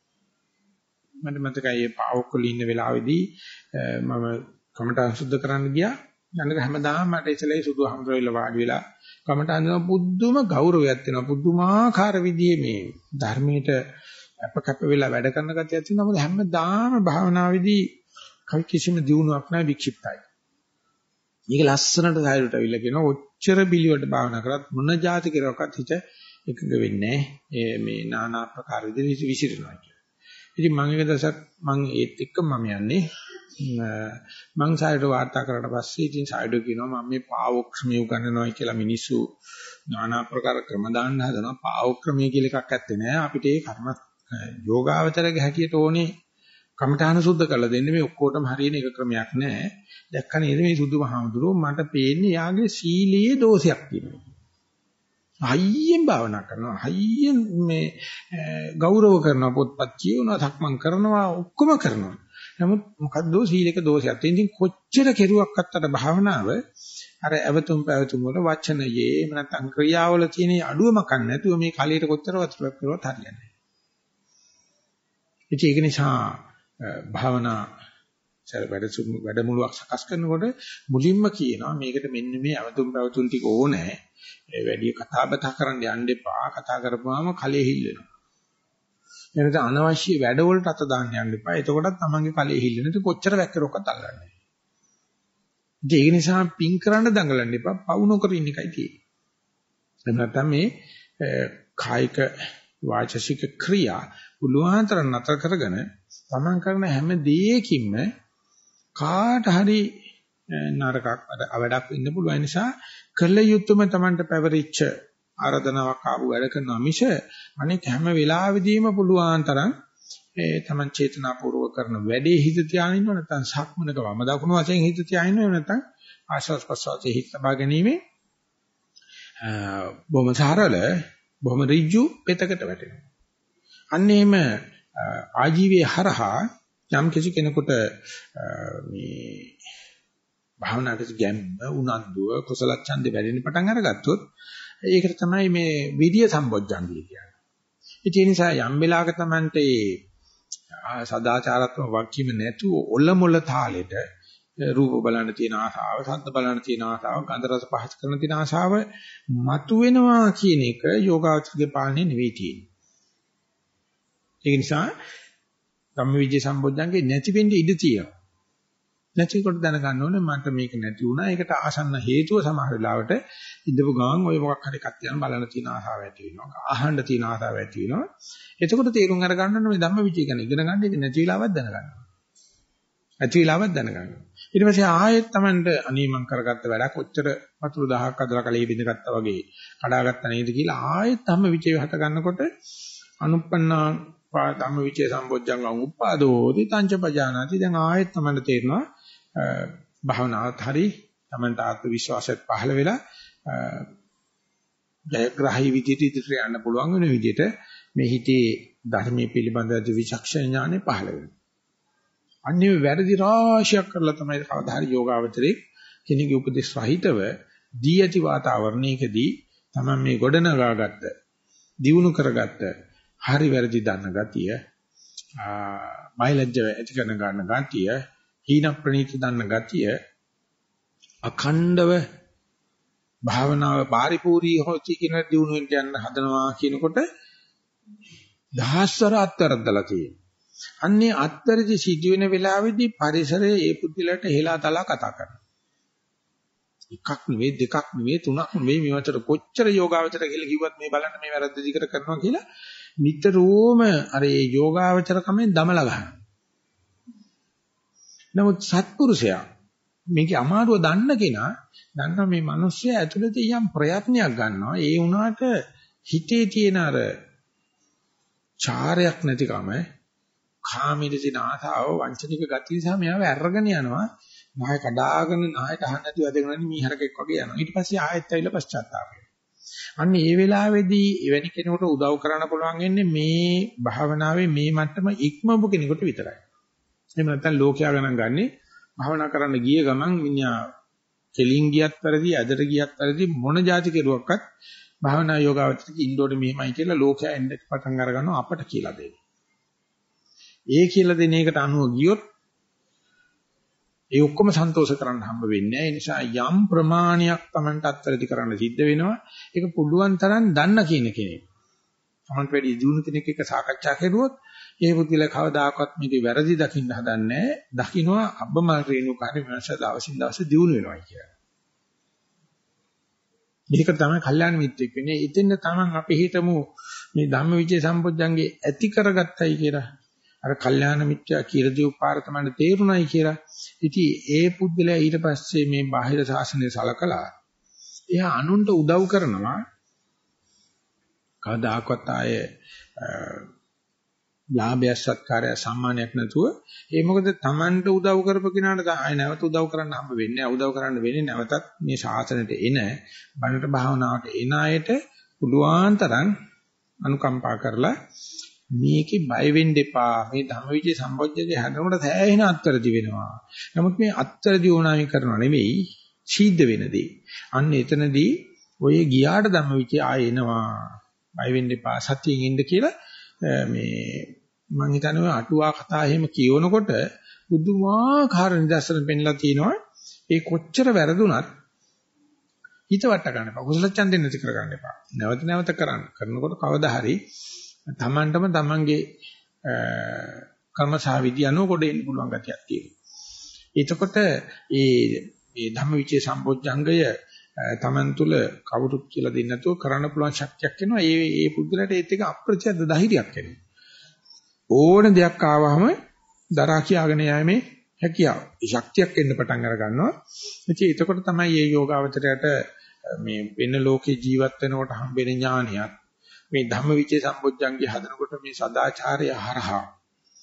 මට මතකයි ඒ පාවොක්කල ඉන්න වෙලාවේදී මම කමටහන් සුද්ධ කරන්න ගියා. යන්නක හැමදාම මට ඉතලේ සුදු හම්බුරවිලා වාඩි වෙලා කමටහන් දෙන පුදුම ගෞරවයක් තියෙනවා. පුදුමාකාර විදිහේ මේ ධර්මයට අපකප්ප වෙලා වැඩ කරන ගතියක් තියෙනවා. මොකද හැමදාම භාවනාවේදී කිසිම දියුණුවක් නැහැ, වික්ෂිප්තයි. මේක ලස්සනට සායලට අවිල්ල කියනවා ඔච්චර බිලියට භාවනා කරත් මොන જાති කෙරුවක්වත් හිත එකඟ වෙන්නේ නැහැ. මේ নানা ආකාර විදිහට විසිරෙනවා කියලා. ඉතින් මම එක දවසක් මම ඒත් එක්ක මම යන්නේ මං සායලට වාර්තා කරලා පස්සේ ඉතින් සායලට කියනවා මම මේ පාවොක්‍රමිය උගන්වනවා කියලා මිනිස්සු নানা ආකාර ක්‍රම දාන්න හදනවා. පාවොක්‍රමිය කියලා එකක් ඇත්තේ නැහැ. අපිට ඒ කර්ම යෝගාවචරයේ හැටියට ඕනේ කමඨාන සුද්ධ කරලා දෙන්නේ. මේ ඔක්කොටම හරියන එක ක්‍රමයක් නැහැ. දැක්ක නේද මේ සුදුමහාමුදුරුවෝ මට පේන්නේ යාගේ සීලයේ දෝෂයක් තියෙනවා. හයියෙන් භාවනා කරනවා, හයියෙන් මේ ගෞරව කරනවා, පොත්පත් කියවනවා, සක්මන් කරනවා, ඔක්කොම කරනවා. නමුත් මොකද්ද සීලයක දෝෂයක් තියෙන. ඉතින් කොච්චර කෙරුවක්වත් අර භාවනාව අර අවතුම් පැවතුම් වල වචනයේ එහෙම නැත්නම් ක්‍රියාවල තියෙන අඩුවමක් නැතුව මේ කලියට කොච්චර වතුරක් කරුවත් හරියන්නේ නැහැ. ඉතින් ඒක නිසා භාවනා වැඩමුළුවක් සකස් කරනකොට මුලින්ම කියනවා මේකට මෙන්න මේ අවතුම් පැවතුම් ටික ඕනේ. ඒ වැඩි කතා බහ කරන්න යන්න එපා. කතා කරපුවාම කලෙ හිල් වෙනවා. එනද අනවශ්‍ය වැඩවලට අත දාන්න යන්න එපා. එතකොටත් තමන්ගේ කලෙ හිල් වෙන. ඉතින් කොච්චර වැක්කරොක්කත් අල්ලන්නේ. ඒක නිසා පින් කරන්න දඟලන්න එපා. පවු නොකර ඉන්න එකයි තියෙන්නේ. එහෙම නැත්නම් මේ කායික වාචසික ක්‍රියා උලුවාන්තර නතර කරගෙන තමන් කරන හැම දෙයකින්ම කාට හරි නරකක් අවඩක් වෙන්න පුළුවන් නිසා කළ යුතුම තමන්ට පැවරිච්ච ආරාධනාවක් ආපු වැඩ කරනවා මිස අනෙක් හැම වෙලාවෙදීම පුළුවන් තරම් ඒ තමන් චේතනාපූර්වක කරන වැඩේ හිත තියාගෙන ඉන්නව නැත්නම් සක්මනක වම දකුණු වශයෙන් හිත තියාගෙන ඉන්නව නැත්නම් ආශ්වාස ප්‍රශ්වාසයේ හිත තබා ගැනීම බොහොම සරල බොහොම ඍජු පෙතකට වැටෙනවා. අන්න එහෙම ආජීවයේ හරහා යම් කිසි කෙනෙකුට මේ භාවනාවට ගැම්ම උනන්දුව කුසල ඡන්දේ වැඩෙන්න පටන් අරගත්තොත් ඒකට තමයි මේ විරිය සම්බොජ්ජංගය කියන්නේ. ඒ නිසා යම් වෙලාවක Tamante සදාචාරාත්මක වක්කීම නැතුව ඔලමුල තාලෙට රූප බලන්න තියෙන ආසාව, ශබ්ද බලන්න තියෙන ආසාව, ගන්ධ රස පහස කරන තියෙන ආසාව මතුවෙනවා කියන එක යෝගාවචරගේ පාලනේ නෙවෙයි තියෙන්නේ. ඒ නිසා ධම්මවිජය සම්බොජ්ජංගේ නැති වෙන්නේ ඉඩ තියෙනවා. නැතිකොට දැනගන්න ඕනේ මට මේක නැති වුණා. ඒකට ආසන්න හේතුව සමහර වෙලාවට ඉඳපු ගමන් ඔය මොකක් හරි එකක් තියන බලන්න තියෙන ආසාව ඇති වෙනවා. අහන්න තියෙන ආසාව ඇති වෙනවා. එතකොට තේරුම් අරගන්න ඕනේ මේ ධම්මවිජය ගැන ඉගෙන ගන්න එක නැති වෙලාවක් දැනගන්න. ඇති වෙලාවක් දැනගන්න. ඊට පස්සේ ආයෙත් Tamanට අනී මං කරගත්ත වැඩක් ඔච්චර වතුර දහහක් අදලා කලෙ බින්දගත්තා වගේ කඩාගත්තා නේද කියලා ආයෙත් ධම්මවිජය හට ගන්නකොට අනුප්පන්නා ධම්මවිජය සම්බොජ්ජංගං උප්පාදෝති තංච පජානාති. දැන් ආයෙත් Tamanට තේරෙනවා භාවනාවත් හරි Tamanට ආත්ම විශ්වාසයත් පහළ වෙලා ජයග්‍රහී විදිහට ඉදිරියට යන්න පුළුවන් වෙන විදිහට මේ හිතේ ධර්මයේ පිළිබඳ විචක්ෂණ ඥානෙ පහළ වෙනවා. අන්නේ වැරදි රාශියක් කරලා තමයි කවදා හරි යෝගාවචරේ කෙනෙකුගේ උපදේශ රහිතව දී ඇති වාතාවරණයකදී තමයි මේ ගොඩනගාගත්ත දියුණු කරගත්ත හරි වැරදි දන්න ගතිය බයලජ්‍ය ඇති කරන ගන්න ගතිය හීන ප්‍රණීත දන්න ගතිය අඛණ්ඩව භාවනාව පරිපූර්ණී හොති කියන දියුණු වෙන්න යන හදනවා කියනකොට දහස්වර අත්තරද්දලා තියෙනවා. අන්නේ අත්තරදි සිදුවෙන වෙලාවේදී පරිසරයේ ඒ පුද්ගලයාට හෙලා තලා කතා කරනවා. එකක් නෙවෙයි දෙකක් නෙවෙයි තුනක් නෙවෙයි මේවට කොච්චර යෝගාවචර කියලා කිව්වත් මේ බලන්න මේ වැරද්ද දිගට කරනවා කියලා නිතරම අර ඒ යෝගාවචර කමෙන් දමලා ගන්නවා. නමුත් සත්පුරුෂයා මේකේ අමාරුව දන්න කෙනා දන්නා මේ මිනිස්සයා ඇතුළත යම් ප්‍රයත්නයක් ගන්නවා. ඒ වුණාට හිතේ තියෙන අර චාරයක් නැතිකම කාමීද තියෙන ආසාව වංචනික ගතිය නිසා මෙයාව අරගෙන යනවා. නාය කඩාගෙන නායට අහන්න නැතුව ඇදගෙන මීහරකෙක් වගේ යනවා. ඊට පස්සේ ආයෙත් ඇවිල්ලා පශ්චාත්තාප වෙනවා. අන්න ඒ වෙලාවේදී එවැනි කෙනෙකුට උදව් කරන්න පුළුවන් වෙන්නේ මේ භාවනාවේ මේ මට්ටම ඉක්මවපු කෙනෙකුට විතරයි. එහෙම නැත්නම් ලෝකයා ගණන් ගන්නේ භාවනා කරන්න ගිය ගමන් මිනිහා කෙලින් ගියත් වැඩි ඇදට ගියත් වැඩි මොන જાති කෙරුවක්වත් භාවනා යෝගාවචරක ඉන්නෝට මෙහෙමයි කියලා ලෝකයා එන්න පටන් අර ගන්නවා අපට කියලා දෙන්න. ඒ කියලා දෙන එකට අනුව ගියොත් ඒ ඔක්කොම සන්තෝෂ කරන්න හම්බ වෙන්නේ නැහැ. ඒ නිසා යම් ප්‍රමාණයක් Tamanට අත්තරදි කරන්න සිද්ධ වෙනවා. ඒක පුළුවන් තරම් දන්න කියන කෙනෙක්. Tamanට වැඩි දියුණු කෙනෙක් එක්ක සාකච්ඡා කරුවොත් ඒ පුද්ගලයා කවදාකවත් මේක වැරදි දකින්න හදන්නේ නැහැ. දකින්නවා අබ්බමල් රේණුකාරී මනස දවසින් දවස දියුණු වෙනවා කියලා. මේක තමයි කල්යාණ මිත්‍රෙක් වෙන්නේ. ඉතින් තමන් අපි හිතමු මේ ධම්මවිචේ සම්පොඥංගේ ඇති කරගත්තයි කියලා. අර කල්යාණ මිත්‍යා කියලා දීපු පාර තමයි තේරුණයි කියලා. ඉතින් ඒ පුද්ගලයා ඊට පස්සේ මේ බාහිර ශාසනය සලකලා එයා අනුන්ට උදව් කරනවා. කවදාකවත් ආයේ ලාභය සත්කාරය සම්මානයක් නැතුව ඒ මොකද Tamanට උදව් කරපු කෙනාට ආයෙ නැවත උදව් කරන්න හම්බ වෙන්නේ නැහැ. උදව් කරන්න වෙන්නේ නැවතත් මේ ශාසනයට එන බණට භාවනාවට එන අයට පුළුවන් තරම් අනුකම්පා කරලා මේකේ බය වෙන්න එපා. මේ ධම්මවිචේ සම්පොඥයේ හැදෙනකොට සෑහෙන අත්තරදි වෙනවා. නමුත් මේ අත්තරදි ඕනාමි කරනවා නෙවෙයි සිද්ධ වෙනදී. අන්න එතනදී ඔය ගියාට ධම්මවිචේ ආයෙ එනවා. බය වෙන්න එපා. සතියෙන් ඉන්න කියලා මේ මම හිතන්නේ අටුවා කතා එහෙම කියවනකොට බුදුමාකාර නිදර්ශන පෙන්ලා තිනවා. ඒ කොච්චර වැරදුනත් හිත වට ගන්න එපා. කුසල ඡන්දෙ නැති කර ගන්න එපා. නැවත නැවත කරන්න. කරනකොට කවදා හරි තමන්ටම තමන්ගේ කර්මසාවිදි අනුව කොට එන්න පුළුවන් ගතියක් තියෙනවා. එතකොට මේ මේ ධම්මවිචේ සම්පොඥංගය තමන් තුළ කවුරුත් කියලා දෙන්නේ නැතුව කරන්න පුළුවන් ශක්තියක් එනවා. ඒ ඒ පුද්ගලයාට ඒත් එක අප්‍රචද්ද ධෛර්යයක් එනවා. ඕන දෙයක් ආවම දරා කියාගෙන යෑමේ හැකියාව. ඒ ශක්තියක් එන්න පටන් අර ගන්නවා. ඉතින් එතකොට තමයි මේ යෝගාවචරයට මේ වෙන ලෝකේ ජීවත් වෙනකොට හම්බෙන ඥානියත් මේ ධම්මවිචේ සම්පොඥංගේ හදනකොට මේ සදාචාරය හරහා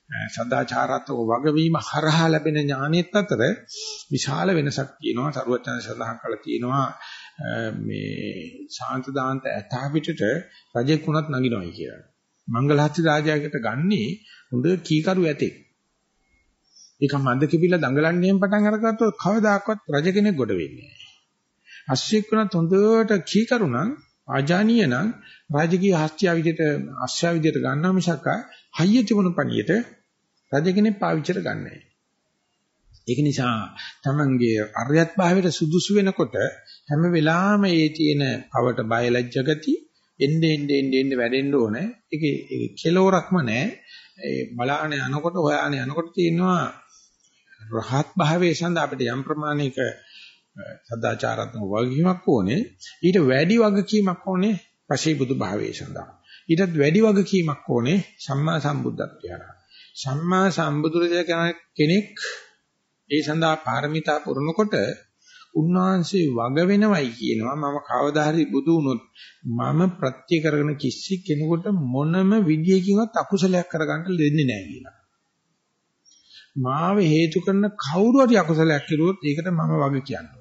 සදාචාරාත්මක වගවීම හරහා ලැබෙන ඥානෙත් අතර විශාල වෙනසක් තියෙනවා. සරුවචන සඳහන් කළා තියෙනවා මේ ශාන්ත දාන්ත ඇතා පිටට රජෙක් වුණත් නගිනවයි කියලා. මංගලහත්ති රාජයාකට ගන්නේ හොඳ කීකරු ඇතෙක්. ඒක මන්ද කිපිලා දඟලන්නේම පටන් අරගත්තොත් කවදාකවත් රජ කෙනෙක් ගොඩ වෙන්නේ නැහැ. අශ්වයෙක් වුණත් හොඳට කීකරු නම් ආජානීය නම් රාජකීය හස්තිය විදිහට අශ්වය විදිහට ගන්නවා මිසක් හයිය තිබුණු පණියට රජ කෙනෙක් පාවිච්චිට ගන්නෑ. ඒක නිසා තමන්ගේ අරියත් භාවයට සුදුසු වෙනකොට හැම වෙලාවෙම ඒ තියෙන පවට බයලජ්ජ ගති එන්නේ එන්නේ එන්නේ වැඩෙන්න ඕනේ. ඒකේ කෙලවරක්ම නැහැ. ඒ බලාන යනකොට හොයාන යනකොට තියෙනවා රහත් භාවයේ සඳහා අපිට යම් ප්‍රමාණයක සදාචාරාත්මක වගකීමක් ඕනේ. ඊට වැඩි වගකීමක් ඕනේ පසේ බුදු භාවයේ සඳහා. ඊටත් වැඩි වගකීමක් ඕනේ සම්මා සම්බුද්ධත්වයට. සම්මා සම්බුදුරජාණන් කෙනෙක් ඒ සඳහා පාරමිතා පුරනකොට උන්වහන්සේ වග වෙනවයි කියනවා. මම කවදා හරි බුදු වුණොත් මම ප්‍රත්‍ය කරගෙන කිසි කෙනෙකුට මොනම විදියකින්වත් අකුසලයක් කරගන්න දෙන්නේ නැහැ කියලා. මාව හේතු කරන කවුරු හරි අකුසලයක් කරුවොත් ඒකට මම වග කියනවා.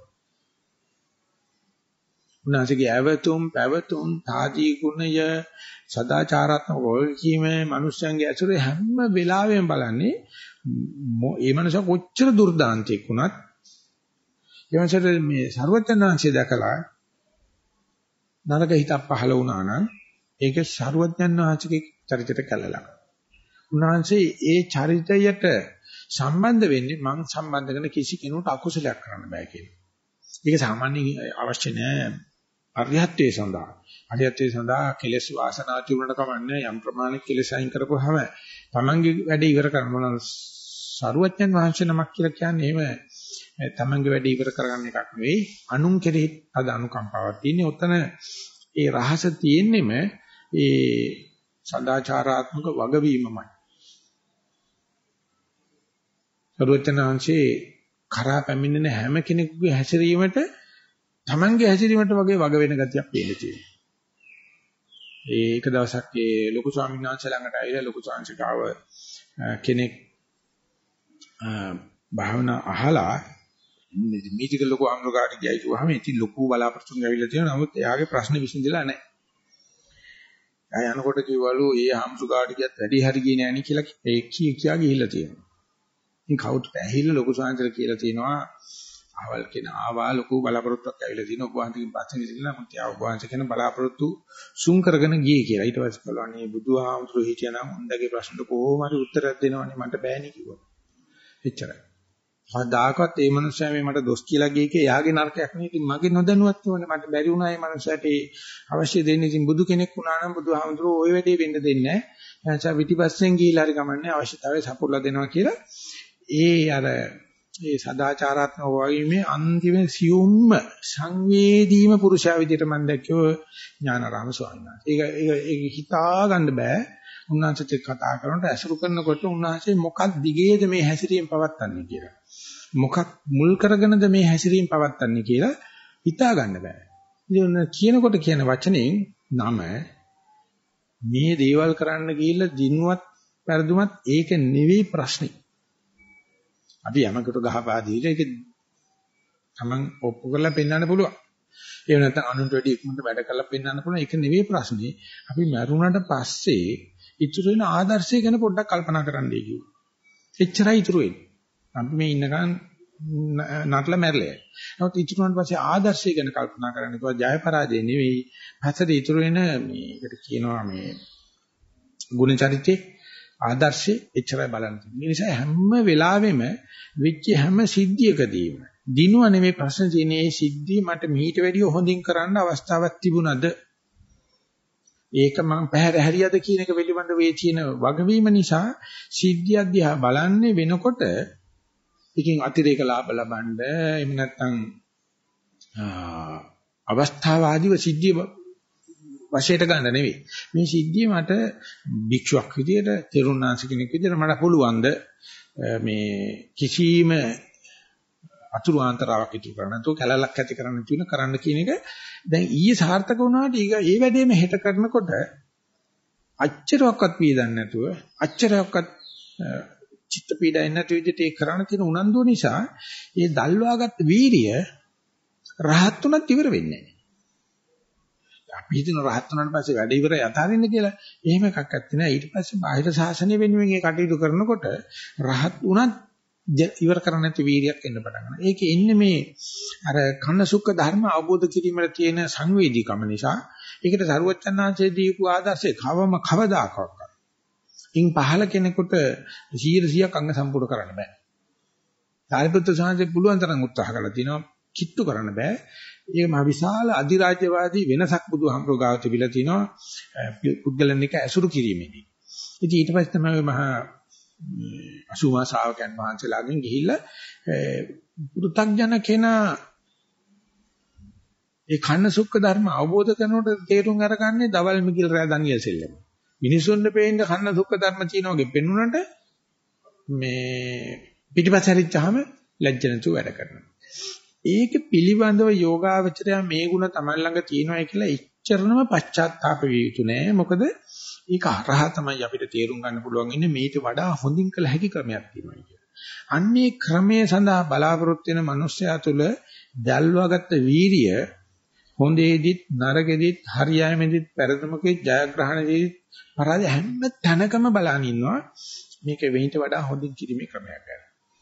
උන්වහන්සේගේ ඇවතුම් පැවතුම් තාදී ගුණය සදාචාරාත්මක වගකීම මිනිස්යන්ගේ ඇසුරේ හැම වෙලාවෙම බලන්නේ මේ මනුෂ්‍ය කොච්චර දුර්දාන්තයක් වුණත් එවන්සට මේ ਸਰවඥාන්සේ දැකලා නරක හිතක් පහළ වුණා නම් ඒක ਸਰවඥාන්සේගේ චරිතයට කැළලක්. උන්වහන්සේ ඒ චරිතයට සම්බන්ධ වෙන්නේ මං සම්බන්ධ කරන කිසි කෙනෙකුට අකුසලයක් කරන්න බෑ කියලා. ඒක සාමාන්‍යයෙන් අවශ්‍ය නෑ අරියත්වයේ සඳහා. අරියත්වයේ සඳහා කෙලෙස් වාසනා තිබුණට කමන්නේ යම් ප්‍රමාණික කෙලෙස් අයින් කරපුවාම තමන්ගේ වැඩේ ඉවර කරන්න මොන සරුවච්චන් වහන්සේ නමක් කියලා කියන්නේ එහෙම තමන්ගේ වැඩේ ඉවර කරගන්න එකක් නෙවෙයි අනුන් කෙරෙහි අද අනුකම්පාවක් තියෙන්නේ. ඔතන ඒ රහස තියෙන්නෙම ඒ සදාචාරාත්මක වගවීමමයි. සරුවච්චන් වහන්සේ කරා පැමිණෙන හැම කෙනෙකුගේ හැසිරීමට තමන්ගේ හැසිරීමට වගේ වග වෙන ගතියක් පේන්න තියෙනවා. ඒක දවසක් ඒ ලොකු ස්වාමීන් වහන්සේ ළඟට ආවිලා ලොකු ස්වාමීන්සේව කෙනෙක් භාවනා අහලා මේක ලොකු අමරකාට ගියයි කිව්වහම ඉතින් ලොකු බලාපොරොත්තුන් ඇවිල්ලා තියෙනවා. නමුත් එයාගේ ප්‍රශ්න විසඳිලා නැහැ. ආය යනකොට කිව්වලු ඒ අමරකාට ගියත් වැඩි හරි ගියේ නෑනේ කියලා ඒ කී කියා ගිහිල්ලා තියෙනවා. ඉතින් කවුරුත් ඇහිලා ලොකු ස්වාමීන්සේට කියලා තියෙනවා අවල් කෙන ආවා ලොකු බලාපොරොත්තුක් ඇවිල්ලා තියෙනවා. ඔබ වහන්සේගෙන් පස්සේ ඉතිරිලා මම තියා ඔබ වහන්සේ කෙන බලාපොරොත්තු සුන් කරගෙන ගියේ කියලා. ඊට පස්සේ කළා අනේ බුදුහාමුදුරුවෝ හිටියනම් උන්දගේ ප්‍රශ්නට කොහොම හරි උත්තරයක් දෙනවනේ මට බෑනේ කිව්වා. එච්චරයි. කවදාකවත් මේ මනුස්සයා මේ මට දොස් කියලා ගියේ කේ යාගේ නරකයක් නෙවෙයි. ඉතින් මගේ නොදැනුවත්වනේ මට බැරි වුණා මේ මනුස්සයාට අවශ්‍ය දෙන්නේ. ඉතින් බුදු කෙනෙක් වුණා නම් බුදුහාමුදුරුවෝ ওই වැඩේ වෙන්න දෙන්නේ නැහැ. එයාචා පිටිපස්සෙන් ගිහිල්ලා හරි ගමන්නේ අවශ්‍යතාවය සපුරලා දෙනවා කියලා. ඒ අර ඒ සදාචාරාත්මක වගීමේ අන්තිම සියුම්ම සංවේදීම පුරුෂයා විදිහට මම දැක්කෝ ඥානාරාම ස්වාමීන් වහන්සේ. ඒක ඒක හිතා ගන්න බෑ. උන්වහන්සේත් කතා කරනකොට ඇසුරු කරනකොට උන්වහන්සේ මොකක් දිගේද මේ හැසිරීම පවත්න්නේ කියලා. මොකක් මුල් කරගෙනද මේ හැසිරීම පවත්න්නේ කියලා හිතා ගන්න බෑ. ඉතින් කියනකොට කියන වචනෙන් නම මේ දේවල් කරන්න ගිහිල්ලා දිනුවත් පෙරදුමත් ඒක නෙවෙයි ප්‍රශ්නේ. අපි යමකට ගහපා දීලා ඒක තමන් ඔප්පු කරලා පෙන්වන්න පුළුවන්. ඒ නැත්නම් අනුන්ට වැඩි ඉක්මනට වැඩ කරලා පෙන්වන්න පුළුවන්. ඒක නෙවෙයි ප්‍රශ්නේ. අපි මරුණාට පස්සේ ඉතුරු වෙන ආදර්ශය ගැන පොඩ්ඩක් කල්පනා කරන්නයි කිව්වා. එච්චරයි ඉතුරු වෙන්නේ. අපි මේ ඉන්නකන් නටලා මැරලා. නමුත් ඉතුරු වුණාට පස්සේ ආදර්ශය ගැන කල්පනා කරන්න කිව්වා. ජය පරාජය නෙවෙයි. පස්සේ ඉතුරු වෙන මේකට කියනවා මේ ගුණ චරිතේ ආදර්ශය එච්චරයි බලන්න තියෙන්නේ. ඒ නිසා හැම වෙලාවෙම වෙච්ච හැම සිද්ධියකදීම දිනුව නෙමෙයි ප්‍රශ්න තියෙන්නේ මේ සිද්ධිය මට මීට වැඩිය හොඳින් කරන්න අවස්ථාවක් තිබුණාද? ඒක මම පැහැර හැරියද කියන එක පිළිබඳ වේ තියෙන වගවීම නිසා සිද්ධිය දිහා බලන්නේ වෙනකොට එකකින් අතිරේක ලාභ ලබන්න එහෙම නැත්නම් අවස්ථාවාදීව සිද්ධිය වශයට ගන්න නෙවෙයි. මේ සිද්ධිය මට භික්ෂුවක් විදියට තෙරුණාංශ කෙනෙක් විදියට මට පුළුවන්ද මේ කිසිම අතුරු ආන්තරාවක් ඉතුරු කරන්න නැතුව කැලලක් ඇති කරන්න තියෙන කරන්න කියන එක දැන් ඊයේ සාර්ථක වුණාට ඊග ඒ වැඩේම හෙට කරනකොට අච්චරයක්වත් පීදන්නේ නැතුව අච්චරයක්වත් චිත්ත පීඩාවෙන් නැති විදිහට ඒ කරණ තියෙන උනන්දුව නිසා ඒ දල්වාගත් වීරිය රහත් උනත් ඉවර වෙන්නේ නැහැ. අපි හිතන රහත් උනාට පස්සේ වැඩ ඉවරයි අතාරින්න කියලා. එහෙම එකක් නැත්තේ නෑ. ඊට පස්සේ බාහිර ශාසනය වෙනුවෙන් ඒ කටයුතු කරනකොට රහත් උනත් ඉවර කරන්න නැති වීරියක් එන්න පටන් ගන්නවා. ඒකේ ඉන්නේ මේ අර කන්න සුඛ ධර්ම අවබෝධ කිරීමේ තියෙන සංවේදීකම නිසා. ඒකට සරුවච්චන්හන්සේ දීපු ආදර්ශේ කවම කවදාකවත්. ඉන් පහල කෙනෙකුට සීල සියක් අංග සම්පූර්ණ කරන්න බෑ. සාරිපුත්‍ර සාංශේ පුළුවන් තරම් උත්සාහ කළා තිනවා කිට්ටු කරන්න බෑ. ඒක මහ විශාල අධිරාජ්‍යවාදී වෙනසක් බුදුහාමුදුරුවෝ ගාව තිබිලා තිනවා පුද්ගලයන් එක ඇසුරු කිරීමේදී. ඉතින් ඊට පස්සේ තමයි මහා අසුමා ශ්‍රාවකයන් වහන්සේලාගෙන් ගිහිල්ලා පුරුතග්ජන කෙනා ඒ කන්න සුක්ඛ ධර්ම අවබෝධ කරනකොට තේරුම් අරගන්නේ දවල් මිගිල් රෑ දනියල් සෙල්ලම. මිනිසුන්ට පේන්න කන්න සුක්ඛ ධර්ම තියනවාගේ පෙන්නුනට මේ පිටිපස්ස හැරිච්චාම ලැජ්ජ නැතුව වැඩ කරනවා. ඒක පිළිබඳව යෝගාවචරය මේ ಗುಣ තමයි ළඟ තියෙනවා කියලා ඉච්චරණම පශ්චාත්තාප විය යුතු නෑ. මොකද ඒක අරහ තමයි අපිට තේරුම් ගන්න පුළුවන් ඉන්නේ මේට වඩා හොඳින් කළ හැකි ක්‍රමයක් තියෙනවා කියලා. අන්නේ ක්‍රමයේ සඳහා බලාපොරොත්තු වෙන මනුස්සයා තුළ දැල්වාගත්ත වීරිය හොඳේදිත් නරකෙදිත් හරියෑමෙදිත් පෙරදමකේ ජයග්‍රහණයේදී පරාජය හැම තැනකම බලන් ඉන්නවා. මේක වෙහිට වඩා හොඳින් කිරීමේ ක්‍රමයක් ගන්න.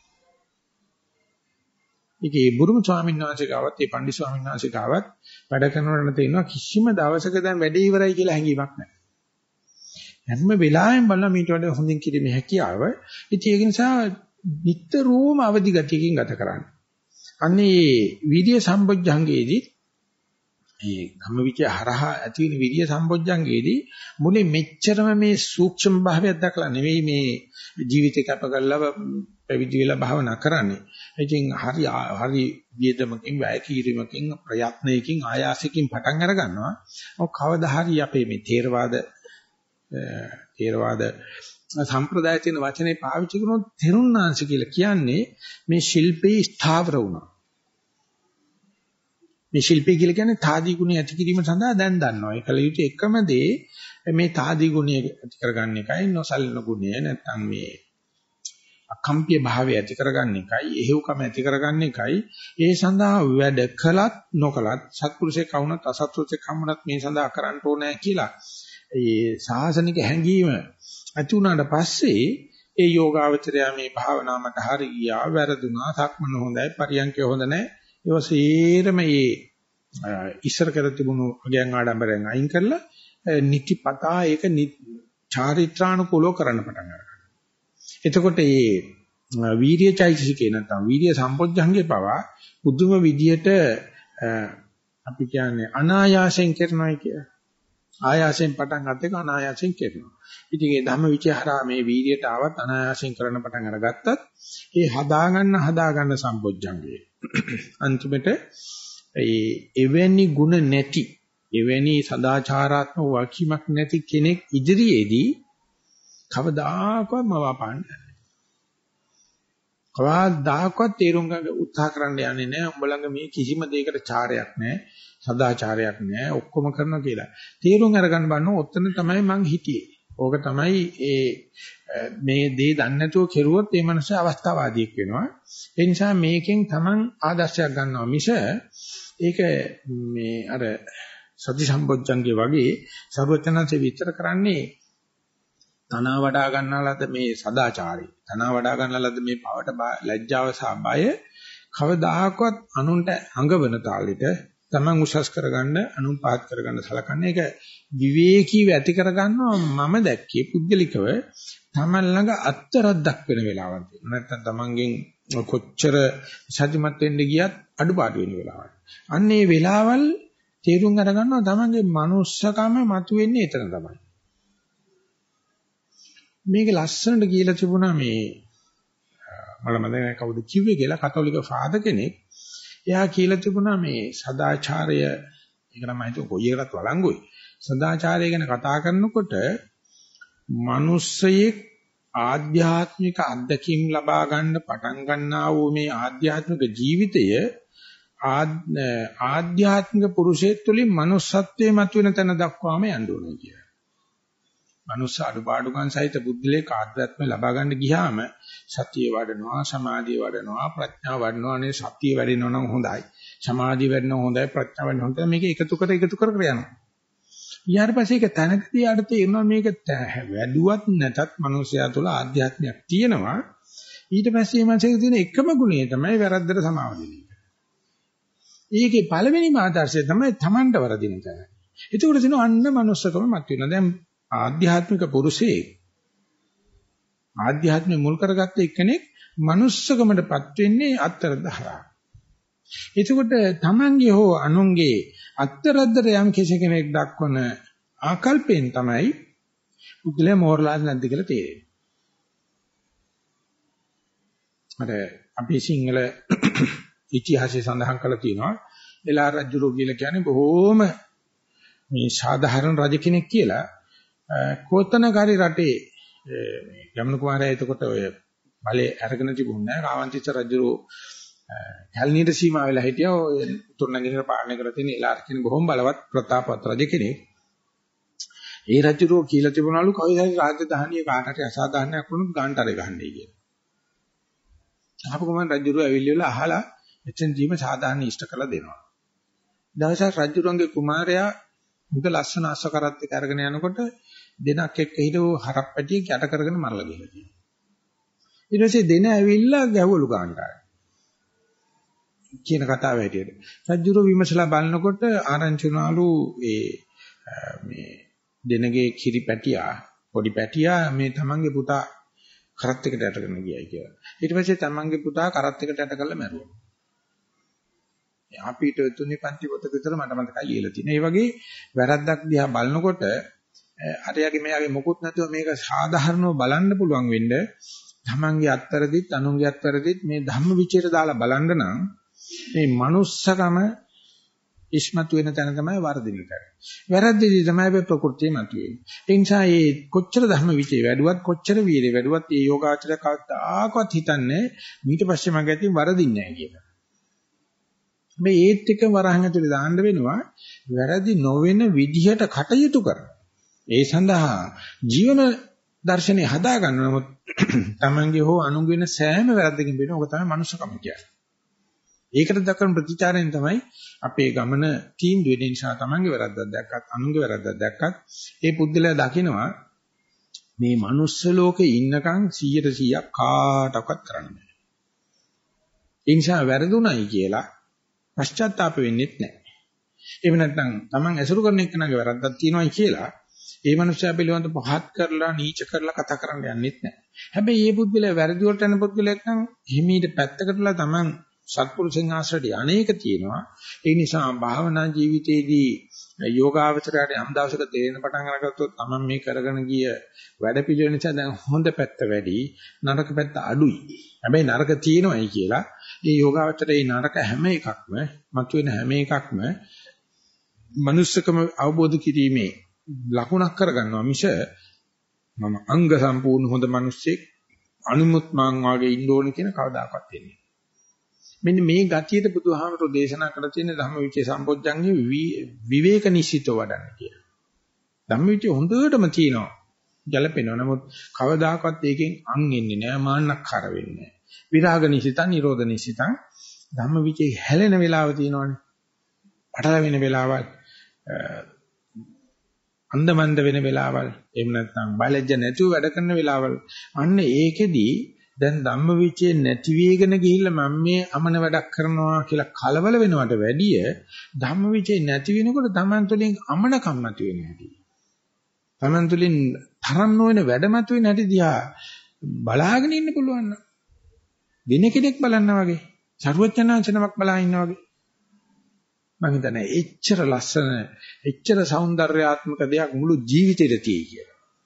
ඒකේ බුරුම ස්වාමීන් වහන්සේ ගාවත් ඒ පණ්ඩිත ස්වාමීන් වහන්සේ ගාවත් වැඩ කරනකොට තේිනවා කිසිම දවසක දැන් වැඩේ ඉවරයි කියලා හැඟීමක් නැහැ. හැම වෙලාවෙම බලන මීට වඩා හොඳින් කිරීමේ හැකියාව. ඉතින් ඒක නිසා නිතරම අවදි ගතියකින් ගත කරන්න. අන්නේ විරිය සම්බොජ්ජංගයේදී ඒ ධම්මවිචය හරහා ඇති වෙන විරිය සම්බොජ්ජංගයේදී මුලින් මෙච්චරම මේ සූක්ෂම භාවයක් දක්ලා නෙවෙයි මේ ජීවිතේ කැප කරලා පැවිදි වෙලා භාවනා කරන්නේ. ඉතින් හරි හරි වියදමකින් වැය කිරීමකින් ප්‍රයත්නයකින් ආයාසකින් පටන් අර ගන්නවා. ඔව් කවදා හරි අපේ මේ ථේරවාද ථේරවාද සම්ප්‍රදාය තියෙන වචනේ පාවිච්චි කරනොත් තෙරුණාංශ කියලා කියන්නේ මේ ශිල්පේ ස්ථාවර වුණා. මේ ශිල්පී කියලා කියන්නේ තාදී ගුණය ඇති කිරීම සඳහා දැන් දන්නවා. ඒකල යුතු එකම දේ මේ තාදී ගුණය ඇති කරගන්න එකයි නොසලින ගුණය නැත්නම් මේ අකම්පිය භාවය ඇති කරගන්න එකයි එහෙව්කම ඇති කරගන්න එකයි. ඒ සඳහා වැඩ කළත් නොකළත් සත්පුරුෂයෙක් වුණත් අසත්පුරුෂයෙක් වුණත් මේ සඳහා කරන්න ඕනේ කියලා. ඒ සාසනික හැඟීම ඇති වුණාට පස්සේ ඒ යෝගාවචරය මේ භාවනාව මට හරි ගියා වැරදුනා සක්මන හොඳයි පරියන්කය හොඳ නැහැ. ඒ වසේරම මේ ඉස්සර කර තිබුණු අගයන් ආඩම්බරයෙන් අයින් කරලා නිතිපතා ඒක චාරිත්‍රානුකූලව කරන්න පටන් ගන්නවා. එතකොට මේ වීර්ය චෛතසිකේ නැත්නම් වීර්ය සම්පොඥංගේ පවා බුදුම විදියට අපි කියන්නේ අනායාසයෙන් කරනවායි කියලා. ආයාසයෙන් පටන් ගන්න එක අනායාසයෙන් කරනවා. ඉතින් මේ ධම්මවිචාරා මේ වීර්යයට ආවත් අනායාසයෙන් කරන්න පටන් අරගත්තත් ඒ හදාගන්න හදාගන්න සම්පොඥංගේ අන්තිමට ඒ එවැනි ಗುಣ නැති එවැනි සදාචාරාත්මක වකිමක් නැති කෙනෙක් ඉදිරියේදී කවදාකවත් මවාපාන්නේ නැහැ. කවදාකවත් තේරුම් ගන්න උත්සාහ කරන්න යන්නේ නැහැ. උඹ ළඟ මේ කිසිම දෙයකට චාරයක් නැහැ. සදාචාරයක් නැහැ. ඔක්කොම කරනවා කියලා. තේරුම් අරගන්න බannෝ ඔතන තමයි මං හිටියේ. ඕක තමයි ඒ මේ දේ දන්නේ නැතුව කෙරුවොත් ඒ මනුස්සය අවස්ථාවාදියෙක් වෙනවා. ඒ නිසා මේකෙන් Taman ආදර්ශයක් ගන්නවා මිස ඒක මේ අර සති සම්පොච්චංගේ වගේ සර්වචනන්සේ විස්තර කරන්නේ තනවා වඩා ගන්නාලද මේ සදාචාරය. තනවා වඩා ගන්නාලද මේ පවට ලැජ්ජාව සහ බය කවදාහක්වත් අනුන්ට අඟවන තාලෙට Taman උසස් කරගන්න අනුන් පහත් කරගන්න සලකන්නේ ඒක විවේකීව ඇති කරගන්නවා. මම දැක්කේ පුද්ගලිකව Taman ළඟ අත්තරද්දක් වෙන වෙලාවක් තියෙනවා. නැත්තම් Tamanගෙන් කොච්චර සත්‍යමත් වෙන්න ගියත් අඩුපාඩු වෙන වෙලාවක්. අන්න ඒ වෙලාවල් තේරුම් අරගන්නවා Tamanගේ මනුස්සකම මතුවෙන්නේ එතන තමයි. මේක ලස්සනට කියලා තිබුණා මේ මම මම කවුද කිව්වේ කියලා කතෝලික ෆාදර් කෙනෙක්. එයා කියලා තිබුණා මේ සදාචාරය ඒක නම් හිතුව කොයි එකකට වළංගුයි. සදාචාරය ගැන කතා කරනකොට මිනිස්සෙක් ආධ්‍යාත්මික අත්දැකීම් ලබා ගන්න පටන් ගන්නා වූ මේ ආධ්‍යාත්මික ජීවිතය ආධ්‍යාත්මික පුරුෂයෙක් තුළින් manussත්වයේ මතුවෙන තැන දක්වාම යන්න ඕනේ කියලා. මනුස්ස අඩුපාඩුකම් සහිත බුද්ධලේ කාර්යත්ම ලබා ගන්න ගියාම සතිය වඩනවා, සමාධිය වඩනවා, ප්‍රඥාව වඩනවා. නේ සතිය වැඩෙනවා නම් හොඳයි. සමාධිය වැඩෙනවා හොඳයි, ප්‍රඥාව වැඩෙනවා හොඳයි. මේක එකතු කර එකතු කර කර යනවා. ඊට පස්සේ ඒක තැනකදී ආට තේරෙනවා මේක වැඩුවත් නැතත් මනුස්සයා තුළ ආධ්‍යාත්මයක් තියෙනවා. ඊට පස්සේ මේ මානසික තියෙන එකම ගුණය තමයි වැරද්දට සමාව දෙන එක. ඒකේ පළවෙනිම ආදර්ශය තමයි Tamanට වරදින තැන. ඒකෝට දින අන්න මනුස්සකම මත වෙනවා. දැන් ආධ්‍යාත්මික පුරුෂේ ආධ්‍යාත්මය මුල් කරගත්ත එක්කෙනෙක් මනුස්සකමටපත් වෙන්නේ අත්තරදහරා. එතකොට Tamanගේ හෝ අනුන්ගේ අත්තරද්දට යම් කෙනෙක් දක්වන ආකල්පෙන් තමයි උගලේ මෝරලාද නැද්ද කියලා තේරෙන්නේ. අර අපි සිංහල ඉතිහාසයේ සඳහන් කරලා තියෙනවා එලා රජුරෝ කියලා කියන්නේ බොහෝම මේ සාධාරණ රජ කෙනෙක් කියලා. කොතනකරි රටේ මේ ගමන කුමාරයා එතකොට ඔය බලේ අරගෙන තිබුණේ නැහැ. කාවන්තිස්ස රජුරෝ කැලණියට සීමා වෙලා හිටියා. ඔය උතුරුනගරේ පාලනය කරලා තියෙන එලා කියන බොහොම බලවත් ප්‍රතාපවත් රජ කෙනෙක්. ඒ රජුරෝ කියලා තිබුණලු කවදාද රාජධානිය කාටට අසාධාරණයක් වුණොත් ගාන්ටරේ ගහන්නේ කියලා. ආපු ගමන් රජුරෝ ඇවිල්ලිවලා අහලා එතෙන් ජීව සාධාරණ ඉෂ්ට කරලා දෙනවා. දවසක් රජුරන්ගේ කුමාරයා මුද ලස්සන අස්සකරත් එක්ක අරගෙන යනකොට දෙනක් එක්ක හිටව හරක් පැටියෙක් යට කරගෙන මරලා ගිහලා තියෙනවා. ඊට පස්සේ දෙන ඇවිල්ලා ගැවවලු ගාන්ටරේ. කියන කතාව හැටියට. රජුරෝ විමසලා බලනකොට ආරංචි වුණාලු ඒ මේ දෙනගේ කිරි පැටියා පොඩි පැටියා මේ තමන්ගේ පුතා කරත් එකට යටගෙන ගියයි කියලා. ඊට පස්සේ තමන්ගේ පුතා කරත් එකට යට කරලා මැරුවා. අපිට තුනේ පන්ති පොතක විතර මට මතකයි ලියලා තියෙන. ඒ වගේ වැරද්දක් දිහා බලනකොට අරයාගේ මෙයාගේ මොකුත් නැතුව මේක සාධාරණව බලන්න පුළුවන් වෙන්න තමන්ගේ අත්තරදිත් අනුන්ගේ අත්තරදිත් මේ ධම්ම විචේත දාලා බලන්න නම් මේ manussකම ඉස්මතු වෙන තැන තමයි වර්ධින තැන. වැරද්දේදී තමයි මේ ප්‍රകൃතිය මතුවෙන්නේ. ඒ නිසා මේ කොච්චර ධර්ම විචේ වැඩුවත් කොච්චර වීර්ය වැඩුවත් මේ යෝගාචරය කවදාකවත් හිතන්නේ ඊට පස්සේ මගේ අතින් වරදින්නේ නැහැ කියලා. මේ ඒත් එක වරහන් ඇතුලේ දාන්න වෙනවා වැරදි නොවන විදිහට කටයුතු කරන. ඒ සඳහා ජීවන දර්ශනේ හදා ගන්න නමුත් තමන්ගේ හෝ අනුන්ගේ වෙන සෑම වැරද්දකින් වෙන ඕක තමයි මනුස්සකම කියන්නේ. ඒකට දක්වන ප්‍රතිචාරයෙන් තමයි අපේ ගමන තීන්දුව වෙන නිසා තමන්ගේ වැරද්දක් දැක්කත් අනුන්ගේ වැරද්දක් දැක්කත් ඒ පුද්ගලයා දකිනවා මේ මනුස්ස ලෝකේ ඉන්නකම් සීයට සීයක් කාටවත් කරන්න බෑ. ඒ නිසා වැරදුණයි කියලා පශ්චාත්තාප වෙන්නෙත් නැහැ. එහෙම නැත්නම් තමන් ඇසුරු කරන එක්කනගේ වැරද්දක් තියෙනවායි කියලා ඒ මනුස්සයා පිළිබඳ පහත් කරලා නීච කරලා කතා කරන්න යන්නෙත් නැහැ. හැබැයි මේ පුද්ගලයා වැරදි වලට යන පුද්ගලයෙක් නම් හිමීට පැත්තකටලා තමන් සත්පුරුෂයන් ආශ්‍රයදී අනේක තියෙනවා. ඒ නිසා භාවනා ජීවිතයේදී යෝගාවචරයට යම් දවසක තේරෙන පටන් අරගත්තොත් තමන් මේ කරගෙන ගිය වැඩ පිළිවෙල නිසා දැන් හොඳ පැත්ත වැඩි නරක පැත්ත අඩුයි. හැබැයි නරක තියෙනවයි කියලා මේ යෝගාවචරයේ නරක හැම එකක්ම මතුවෙන හැම එකක්ම මනුස්සකම අවබෝධ කිරීමේ ලකුණක් කරගන්නවා මිස මම අංග සම්පූර්ණ හොඳ මිනිස්සෙක් අනුමුත් මං වාගේ ඉන්න ඕනේ කියන කවදාකවත් වෙන්නේ. මෙන්න මේ ගතියට බුදුහාමරෝ දේශනා කළ තියෙන ධම්මවිචේ සම්පොඥංගේ විවේක නිශ්චිතව වඩන්න කියලා. ධම්මවිචේ හොඳටම තියෙනවා. ගැලපෙනවා. නමුත් කවදාකවත් ඒකෙන් අං එන්නේ නැහැ, මාන්නක්කාර වෙන්නේ නැහැ. විරාග නිශ්චිතං, නිරෝධ නිශ්චිතං ධම්මවිචේ හැලෙන වෙලාව තියෙනවනේ. පටල වෙන වෙලාවල්, අන්දමන්ද වෙන වෙලාවල්, එහෙම නැත්නම් බයලජ්ජ නැතුව වැඩ කරන වෙලාවල්. අන්න ඒකෙදී දැන් ධම්මවිචේ නැති වේගෙන ගිහිල්ලා මම මේ අමන වැඩක් කරනවා කියලා කලබල වෙනවට වැඩිය ධම්මවිචේ නැති වෙනකොට Taman තුලින් අමනකම් නැති වෙන හැටි. Taman තුලින් තරම් නොවන වැඩ මත වෙන හැටි දිහා බලාගෙන ඉන්න පුළුවන් නම් වෙන කෙනෙක් බලනවා වගේ, සරුවචනාංශනමක් බලා ඉන්නවා වගේ. මම හිතන්නේ එච්චර ලස්සන, එච්චර సౌందర్యාත්මක දෙයක් මුළු ජීවිතේට තියෙයි කියලා.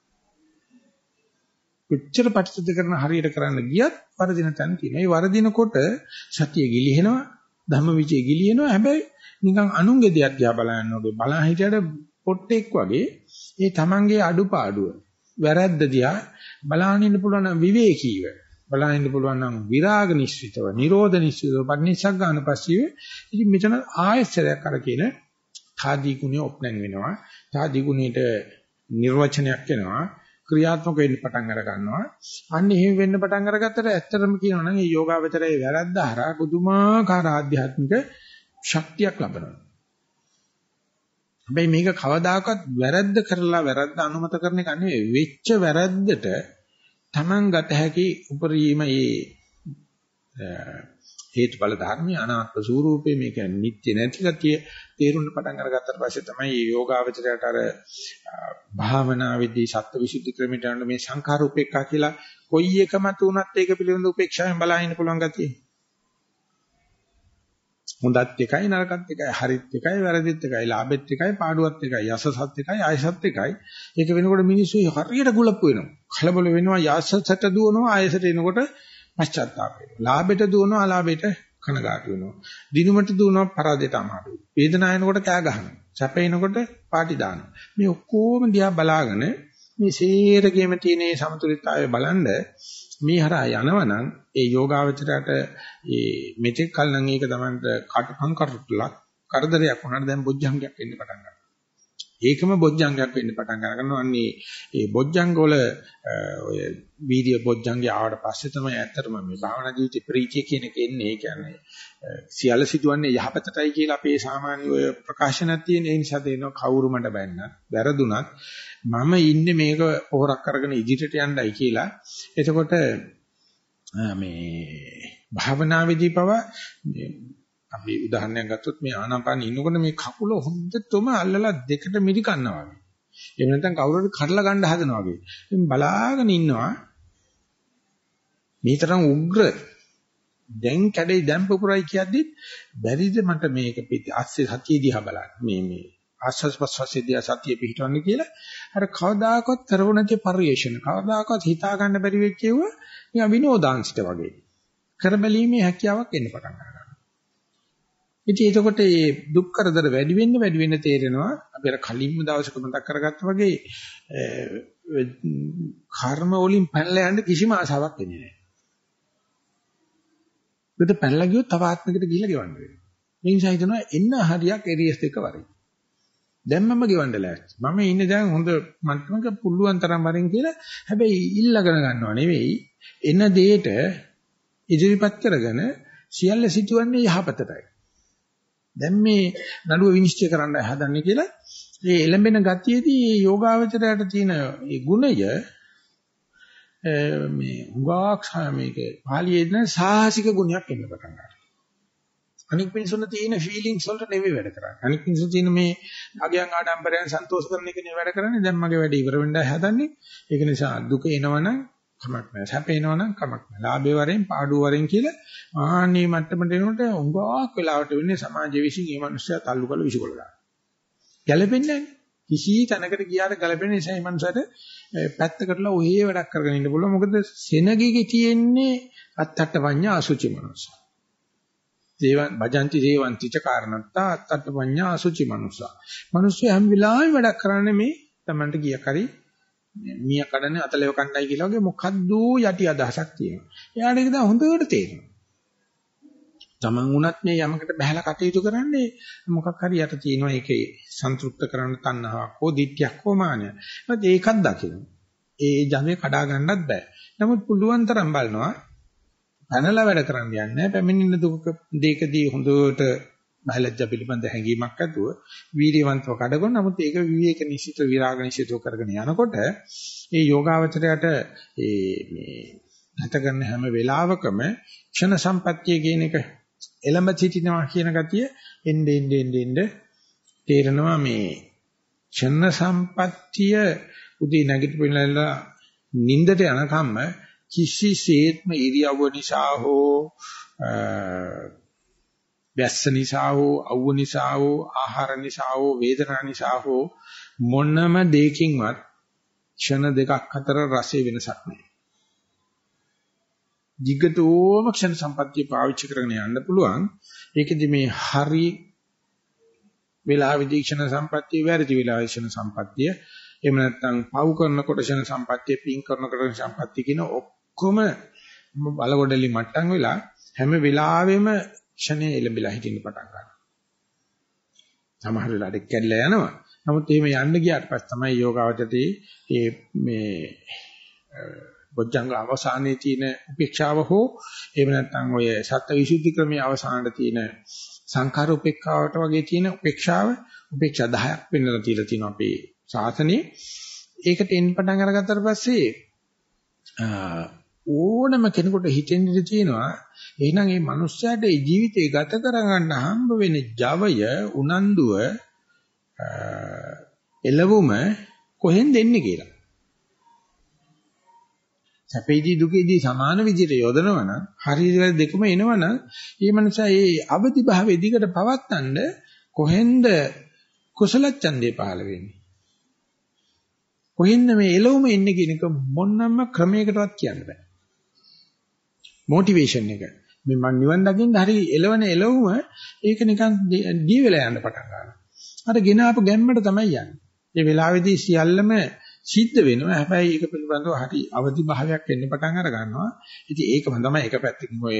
කොච්චර පරිත්‍යාග කරන හරියට කරන්න ගියත් වරදින තැන තියෙනවා. මේ වරදිනකොට සතිය ගිලිහෙනවා, ධම්මවිචේ ගිලිහෙනවා. හැබැයි නිකන් අනුන්ගේ දෙයක් දිහා බලන්න ඕනේ. බලා හිටියට පොට්ටෙක් වගේ ඒ තමන්ගේ අඩුපාඩුව, වැරද්ද දිහා බලාගෙන ඉන්න පුළුවන් නම් විවේකීව, බලාගෙන ඉන්න පුළුවන් නම් විරාග නිශ්චිතව, නිරෝධ නිශ්චිතව, පරිනිස්සග්ගාන පස්සිව. ඉතින් මෙතන ආයස්සරයක් අර කියන තාදී ගුණය ඔප්නන් වෙනවා. තාදී ගුණයට නිර්වචනයක් වෙනවා. ක්‍රියාත්මක වෙන්න පටන් අර ගන්නවා. අන්න එහෙම වෙන්න පටන් අරගත්තට ඇත්තටම කියනවා නම් මේ යෝගාවචරයේ වැරද්ද හරහා පුදුමාකාර ආධ්‍යාත්මික ශක්තියක් ලබනවා. හැබැයි මේක කවදාකවත් වැරද්ද කරලා වැරද්ද අනුමත කරන එක නෙවෙයි. වෙච්ච වැරද්දට Taman ගත හැකි උපරිම මේ හේතුඵල ධර්මයේ අනාත්ම ස්වરૂපේ මේක නිත්‍ය නැති ගතිය තේරුම් පටන් අරගත්තට පස්සේ තමයි මේ යෝගාවචරයට අර භාවනාවේදී සත්‍වවිසුද්ධි ක්‍රමයට යන මේ සංඛාර උපේක්ඛා කියලා කොයි එකම තුනත් ඒක පිළිබඳ උපේක්ෂාවෙන් බලහින්න පුළුවන් ගතිය. හොඳත් එකයි නරකත් එකයි හරිත් එකයි වැරදිත් එකයි ලාභෙත් එකයි පාඩුවත් එකයි යසසත් එකයි ආයසත් එකයි. ඒක වෙනකොට මිනිස්සු හරියට ගුලප්පු වෙනවා. කලබල වෙනවා යසසට දුවනවා ආයසට එනකොට පශ්චාත්තාප වෙනවා. ලාභෙට දුවනවා අලාභෙට කනගාටු වෙනවා. දිනුමට දුවනවා පරාදයට අමාරුයි. වේදනාවනකොට කෑ ගහනවා. සැපේනකොට පාටි දානවා. මේ ඔක්කොම දිහා බලාගෙන මේ සේරගෙම තියෙන මේ සමතුලිතතාවය බලන්න මේ හරහා යනවනම් ඒ යෝගාවචරයට මේ මෙතෙක් කල නම් ඒක තමයි කටුකම් කරුටලක් කරදරයක් වුණාට දැන් බොජ්ජංගයක් වෙන්න පටන් ගන්නවා. ඒකම බොජ්ජංගයක් වෙන්න පටන් ගන්නවා. අන්නේ ඒ බොජ්ජංග වල ඔය වීර්ය බොජ්ජංගය ආවට පස්සේ තමයි ඇත්තටම මේ භාවනා ජීවිතේ ප්‍රීතිය කියන එක එන්නේ. ඒ කියන්නේ සියල්ල සිදුවන්නේ යහපතටයි කියලා අපේ සාමාන්‍ය ඔය ප්‍රකාශනක් තියෙන. ඒ නිසා දෙනවා කවුරු මට බැන්නත් වැරදුනත් මම ඉන්නේ මේක පොහොරක් කරගෙන ඉදිරියට යන්නයි කියලා. එතකොට මේ භාවනාවේදී පව අපි උදාහරණයක් ගත්තොත් මේ ආනාපාන ඉන්නකොට මේ කකුල හොඳටම අල්ලලා දෙකට මිරි කන්නවා වගේ. එහෙම නැත්නම් කවුරුහරි කඩලා ගන්න හදනවා වගේ. ඉතින් බලාගෙන ඉන්නවා. මේ තරම් උග්‍ර දැන් කැඩේ දැන් පුපුරයි කියද්දි බැරිද මට මේක පිටි අස්සේ සතිය දිහා බලන්න. මේ මේ ආස්වාස් ප්‍රස්වාසයේ දිහා සතිය පිහිටවන්න කියලා. අර කවදාකවත් කරව නැති පරිේශන කවදාකවත් හිතා ගන්න බැරි වෙච්ච ඒවා නිකන් විනෝදාංශිත වගේ. කරබැලීමේ හැකියාවක් එන්න පටන් ගන්නවා. ඉතින් එතකොට මේ දුක් කරදර වැඩි වෙන්න වැඩි වෙන්න තේරෙනවා අපි අර කලින්ම දවසක මතක් කරගත්තා වගේ කර්ම වලින් පැනලා යන්න කිසිම ආසාවක් එන්නේ නැහැ. ඒකට පැනලා ගියොත් තව ආත්මයකට ගිහිල්ලා ගෙවන්න වෙනවා. මේ නිසා හිතනවා එන්න හරියක් එරියස් එක වරින්. දැන් මම ගෙවන්න ලෑස්ති. මම ඉන්නේ දැන් හොඳ මට්ටමක පුළුවන් තරම් වරින් කියලා. හැබැයි ඉල්ලගෙන ගන්නව නෙවෙයි එන දෙයට ඉදිරිපත් කරගෙන සියල්ල සිටුවන්නේ යහපතටයි. දැන් මේ නඩුව විනිශ්චය කරන්න හදන්නේ කියලා මේ එළඹෙන ගතියේදී මේ යෝගාවචරයට තියෙන මේ ගුණය මේ උගාක් මේක පාළියේ දෙන සාහසික ගුණයක් එන්න පටන් ගන්නවා. අනික් මිනිසුන් තියෙන ෆීලිංග්ස් වලට නෙවෙයි වැඩ කරන්නේ. අනික් මිනිසුන් තියෙන මේ අගයන් ආඩම්බරයන් සන්තෝෂ කරන එක නෙවෙයි වැඩ කරන්නේ. දැන් මගේ වැඩ ඉවර වෙන්නයි හදන්නේ. ඒක නිසා දුක එනවනම් කමක් නැහැ. සැප එනවනම් කමක් නැහැ. ලාභේ වරෙන් පාඩුව වරෙන් කියලා ආන්නේ මට්ටමට එනකොට උඟාක් වෙලාවට වෙන්නේ සමාජයේ විසින් මේ මිනිස්සයා තල්ලු කරලා විසිකොල දානවා. ගැළපෙන්නේ නැහැ. කිසි තැනකට ගියාට ගැළපෙන්නේ නැහැ. මේ මිනිස්සාට පැත්තකටලා ඔහේ වැඩක් කරගෙන ඉන්න පුළුවන්. මොකද සෙනගිගේ තියෙන්නේ අත්තට පඤ්ඤා අසුචි මනුස්සා. දේවන් භජಂತಿ දේවಂತಿ ච කාරණත්තා අත්තට පඤ්ඤා අසුචි මනුස්සා. මිනිස්සු හැම වෙලාවෙම වැඩක් කරන්නේ මේ Tamanට ගිය කරි මිය කඩන්නේ අතලෙව කණ්ඩායි කියලා වගේ මොකද්ද යටි අදහසක් තියෙනවා. එයාට ඒක දැන් හොඳට තේරෙනවා. Taman උනත් මේ යමකට බහැලා කටයුතු කරන්නේ මොකක් හරි යට තියෙනවා ඒකේ සන්තුෂ්ත කරන තණ්හාවක් හෝ දිට්ඨියක් හෝ මානයක්. ඒත් ඒකක් දකින්න. ඒ ජමේ කඩා ගන්නත් බෑ. නමුත් පුළුවන් තරම් බලනවා පැනලා වැඩ කරන්න යන්නේ නැහැ. පැමිණෙන දුක දෙකදී හොඳට බයලජ්ජ පිළිබඳ හැඟීමක් ඇතුව වීර්යවන්තව කඩගොන. නමුත් ඒක විවේක නිශ්චිත විරාග නිශ්චිතව කරගෙන යනකොට ඒ යෝගාවචරයට ඒ මේ නැත කරන හැම වෙලාවකම ක්ෂණ සම්පත්තිය කියන එක එළඹ සිටිනවා කියන ගතිය එnde ende ende ende තේරෙනවා. මේ ක්ෂණ සම්පත්තිය උදේ නැගිටිපෙන්නලා නිින්දට යනකම්ම කිසිසේත්ම ඉරියව්ව නිසා හෝ වැස්ස නිසා හෝ අවුව නිසා හෝ ආහාර නිසා හෝ වේදනා නිසා හෝ මොනම දෙයකින්වත් ක්ෂණ දෙකක් අතර රසයේ වෙනසක් නැහැ. jigatooma ක්ෂණ සම්පත්තිය පාවිච්චි කරගෙන යන්න පුළුවන්. ඒකෙදි මේ හරි වෙලාවෙදී ක්ෂණ සම්පත්තිය වැරදි වෙලාවේ ක්ෂණ සම්පත්තිය එහෙම නැත්නම් පව් කරනකොට ක්ෂණ සම්පත්තිය පින් කරනකොට සම්පත්තිය කියන ඔක්කොම බලකොඩලි මට්ටම් වෙලා හැම වෙලාවෙම ක්ෂණේ එළඹිලා හිටින්න පටන් ගන්නවා. සමහර වෙලාවට කැඩලා යනවා. නමුත් එහෙම යන්න ගියාට පස්සේ තමයි යෝගාවචරයේ මේ මේ බොජ්ජංග අවසානයේ තියෙන උපේක්ෂාව හෝ එහෙම නැත්නම් ඔය සත්‍ය විසුද්ධි ක්‍රමයේ අවසානයේ තියෙන සංඛාර උපේක්ෂාවට වගේ තියෙන උපේක්ෂාව උපේක්ෂා දහයක් වෙනලා තියලා තියෙනවා අපේ ශාසනයේ. ඒකට එන්න පටන් අරගත්තට පස්සේ ඕනම කෙනෙකුට හිතෙන්න ඉඩ තියෙනවා එහෙනම් මේ මනුස්සයාට මේ ජීවිතේ ගත කරගන්න හම්බ වෙන ජවය උනන්දුව එළවුම කොහෙන් දෙන්නේ කියලා. සැපේදී දුකේදී සමාන විදිහට යොදනවා නම් හරියට දෙකම එනවා නම් මේ මනුස්සයා මේ අවදි භාවයේ දිගට පවත්තන්න කොහෙන්ද කුසල ඡන්දේ පහළ වෙන්නේ? කොහෙන්ද මේ එළවුම එන්නේ කියන එක මොනම ක්‍රමයකටවත් කියන්න බෑ. මොටිවේෂන් එක. මේ මං නිවන් දකින්න හරි එළවන එළවුම ඒක නිකන් දී වෙලා යන්න පටන් ගන්නවා. අර ගෙන ආපු ගැම්මට තමයි යන්නේ. මේ වෙලාවේදී සියල්ලම සිද්ධ වෙනවා. හැබැයි ඒක පිළිබඳව හරි අවදි භාවයක් එන්න පටන් අර ගන්නවා. ඉතින් ඒකම තමයි එක පැත්තකින් ඔය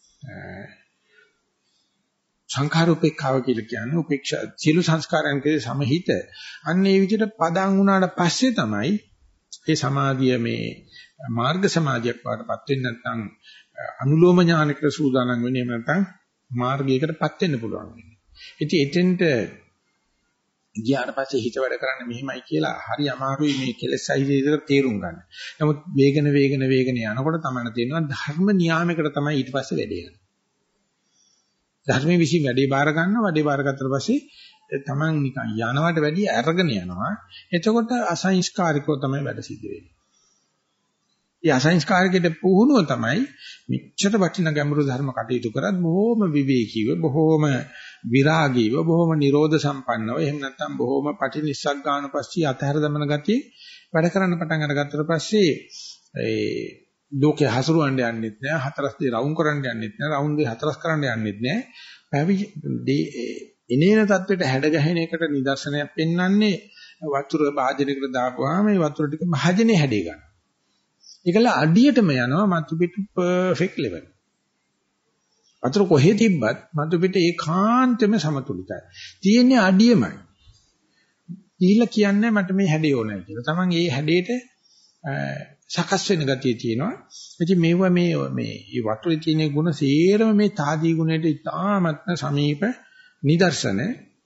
සංඛාර උපේක්ඛාව කියලා කියන්නේ උපේක්ෂා සියලු සංස්කාරයන් කෙරේ සමහිත. අන්න ඒ විදිහට පදන් වුණාට පස්සේ තමයි මේ සමාධිය මේ මාර්ග සමාධියක් වඩපත් වෙන්නේ නැත්නම් අනුලෝම ඥානයකට සූදානම් වෙන්නේ නැත්නම් මාර්ගයකටපත් වෙන්න පුළුවන් වෙන්නේ. ඉතින් එතෙන්ට ගියාට පස්සේ හිත වැඩ කරන්නේ මෙහෙමයි කියලා හරි අමාරුයි මේ කෙලෙස් සහිතව තේරුම් ගන්න. නමුත් වේගන වේගන වේගන යනකොට තමයි තේරෙනවා ධර්ම නියාමයකට තමයි ඊට පස්සේ වැඩේ යන්නේ. ධර්මයේ විශ්ි වැඩේ බාර ගන්නවා වැඩේ බාර ගත්තට පස්සේ තමන් නිකන් යනවට වැඩිය අරගෙන යනවා. එතකොට අසංස්කාරිකව තමයි වැඩ සිද්ධ වෙන්නේ. ඒ අසංස්කාරිකයට පුහුණුව තමයි මෙච්චර වටිනා ගැඹුරු ධර්ම කටයුතු කරත් බොහොම විවේකීව බොහොම විරාගීව බොහොම නිරෝධ සම්පන්නව එහෙම නැත්නම් බොහොම පටිනිස්සග්ගානුපස්සී අතහැර දමන ගතිය වැඩ කරන්න පටන් අරගත්තට පස්සේ ඒ ලෝකේ හසුරුවන්න යන්නෙත් නෑ හතරස් දේ රවුම් කරන්න යන්නෙත් නෑ රවුම් දේ හතරස් කරන්න යන්නෙත් නෑ පැවිදි එනේන தത്വෙට හැඩ ගැහෙන එකට නිදර්ශනයක් පෙන්වන්නේ වතුර භාජනයකට දාපුවාම මේ වතුර ටික භාජනේ හැඩේ ගන්න. ඒකල අඩියටම යනවා මතු පිට පර්ෆෙක්ට් ලෙවල්. වතුර කොහෙ තිබ්බත් මතු පිට ඒකාන්තෙම සමතුලිතයි. තියෙන්නේ අඩියමයි. ඊළ කියන්නේ මට මේ හැඩය ඕනයි කියලා. Taman ඒ හැඩයට සකස් වෙන ගතිය තියෙනවා. ඉතින් මේවා මේ මේ වතුරේ තියෙන ගුණ සේරම මේ තාදී ගුණයට ඉතාමත්ම සමීප නිදර්ශන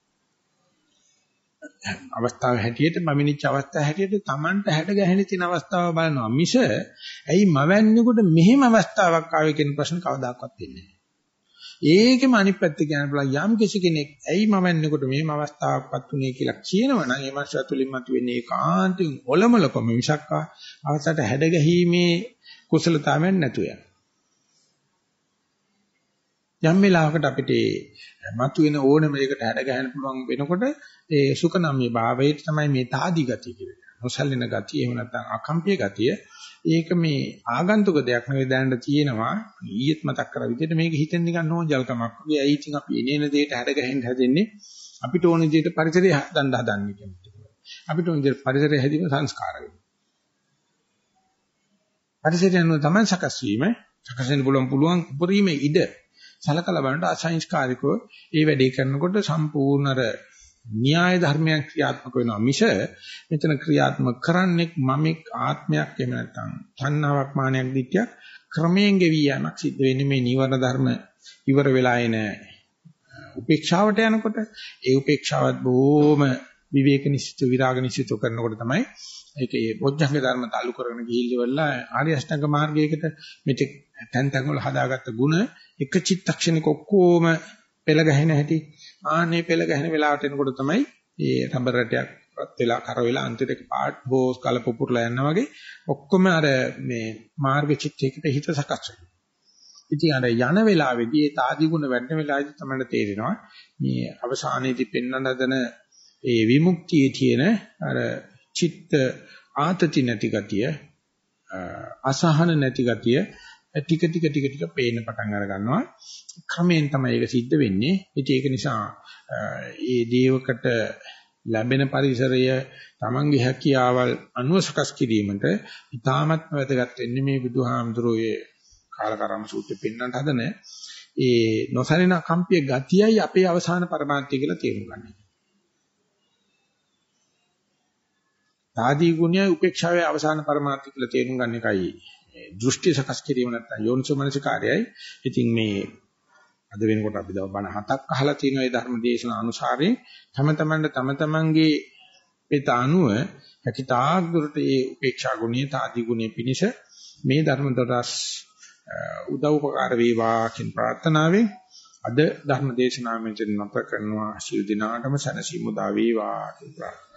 අවස්ථාව හැටියට මමිනිච්ච අවස්ථාව හැටියට Tamanට හැඩ ගැහෙන තියෙන අවස්ථාව බලනවා මිස ඇයි මවන්නේකොට මෙහෙම අවස්ථාවක් ආවේ කියන ප්‍රශ්න කවදාකවත් එන්නේ නැහැ. ඒකෙම අනිත් පැත්ත කියන්න පුළුවන් යම් කිසි කෙනෙක් ඇයි මවන්නේකොට මෙහෙම අවස්ථාවක්පත් උනේ කියලා කියනවනම් ඒ මාස ඇතුලින් මතුවෙන්නේ ඒකාන්තයෙන් ඔලමලකම මිසක් අවස්ථාවට හැඩ ගැහිීමේ කුසලතාවයක් නැතුව යන. යම් වෙලාවකට අපිට මතුවෙන ඕනම එකකට හැඩ ගහන්න පුළුවන් වෙනකොට ඒ සුඛනම්ය භාවයට තමයි මේ තාදී ගතිය කියන්නේ. නොසැලෙන ගතිය එහෙම නැත්නම් අකම්පිය ගතිය. ඒක මේ ආගන්තුක දෙයක් නෙවෙයි දැනට තියෙනවා. ඊයේත් මතක් කරා විදිහට මේක හිතෙන් නිකන් නෝන්ජල්කමක් වගේ. ඇයි ඉතින් අපි එනේන දෙයට හැඩ ගහෙන්න හැදෙන්නේ? අපිට ඕන විදිහට පරිසරය හදන්න හදන්නේ කියන්නේ. අපිට ඕන විදිහට පරිසරය හැදීම සංස්කාර වෙනවා. පරිසරය අනුව තමයි සකස් වීම. සකස් වෙන්න පුළුවන් පුළුවන් උපරිමේ ඉඩ සලකලා බලනකොට අසංස්කාරිකව ඒ වැඩේ කරනකොට සම්පූර්ණ අර න්‍යාය ධර්මයක් ක්‍රියාත්මක වෙනවා මිස මෙතන ක්‍රියාත්මක කරන්නේ මමෙක් ආත්මයක් එහෙම නැත්නම් තණ්හාවක් මානයක් දිට්ඨියක් ක්‍රමයෙන් ගෙවි යamak සිද්ධ වෙන්නේ මේ නීවරණ ධර්ම ඉවර වෙලා එන උපේක්ෂාවට යනකොට ඒ උපේක්ෂාවත් බොහොම විවේක නිසිත විරාග නිසිත කරනකොට තමයි ඒකේ බොජ්ජංග ධර්ම تعلق කරගෙන ගිහිල්ලා ආර්ය අෂ්ටාංග මාර්ගයකට මෙතෙක් තැන් තැන් වල හදාගත්ත ಗುಣ එක චිත්තක්ෂණික ඔක්කොම පෙළ ගැහෙන හැටි ආනේ පෙළ ගැහෙන වෙලාවට එනකොට තමයි මේ රබර් රැටයක් රත් වෙලා කර වෙලා අන්තිමට එක පාට් හෝස් කල පුපුරලා යනවා වගේ ඔක්කොම අර මේ මාර්ග චිත්තයකට හිත සකස් වෙනවා. ඉතින් අර යන වෙලාවේදී ඒ තාදී ගුණ වැඩන වෙලාවේදී තමයි තේරෙනවා මේ අවසානයේදී පෙන්වන දන ඒ විමුක්තියේ තියෙන අර චිත්ත ආතති නැති ගතිය අසහන නැති ගතිය ටික ටික ටික ටික පේන්න පටන් අර ගන්නවා. ක්‍රමයෙන් තමයි ඒක සිද්ධ වෙන්නේ. ඉතින් ඒක නිසා ඒ දේවකට ලැබෙන පරිසරය තමන්ගේ හැකියාවල් අනුව සකස් කිරීමට ඉතාමත් වැදගත් වෙන්නේ මේ බුදුහාමුදුරුවෝ කාලකරම සූත්‍රෙ පෙන්වන්නට හදන ඒ නොසලින කම්පිය ගතියයි අපේ අවසාන පරමාර්ථය කියලා තේරුම් ගන්න. තාදී ගුණයයි උපේක්ෂාවේ අවසාන පරමාර්ථය කියලා තේරුම් ගන්න එකයි දෘෂ්ටි සකස් කිරීම නැත්නම් යෝනිසෝ මනසිකාරයයි. ඉතින් මේ අද වෙනකොට අපි දව බණ හතක් අහලා තියෙනවා මේ ධර්ම දේශන අනුසාරයෙන් තම තමන්ට තම තමන්ගේ පිට අනුව හැකිතාක් දුරට මේ උපේක්ෂා ගුණය තාදී ගුණය පිනිස මේ ධර්ම දරස් උදව් උපකාර වේවා කියන ප්‍රාර්ථනාවෙන් අද ධර්ම දේශනාව මෙතන නැවත කරනවා. ශිල් දිනාටම සනසීමු දා වේවා කියලා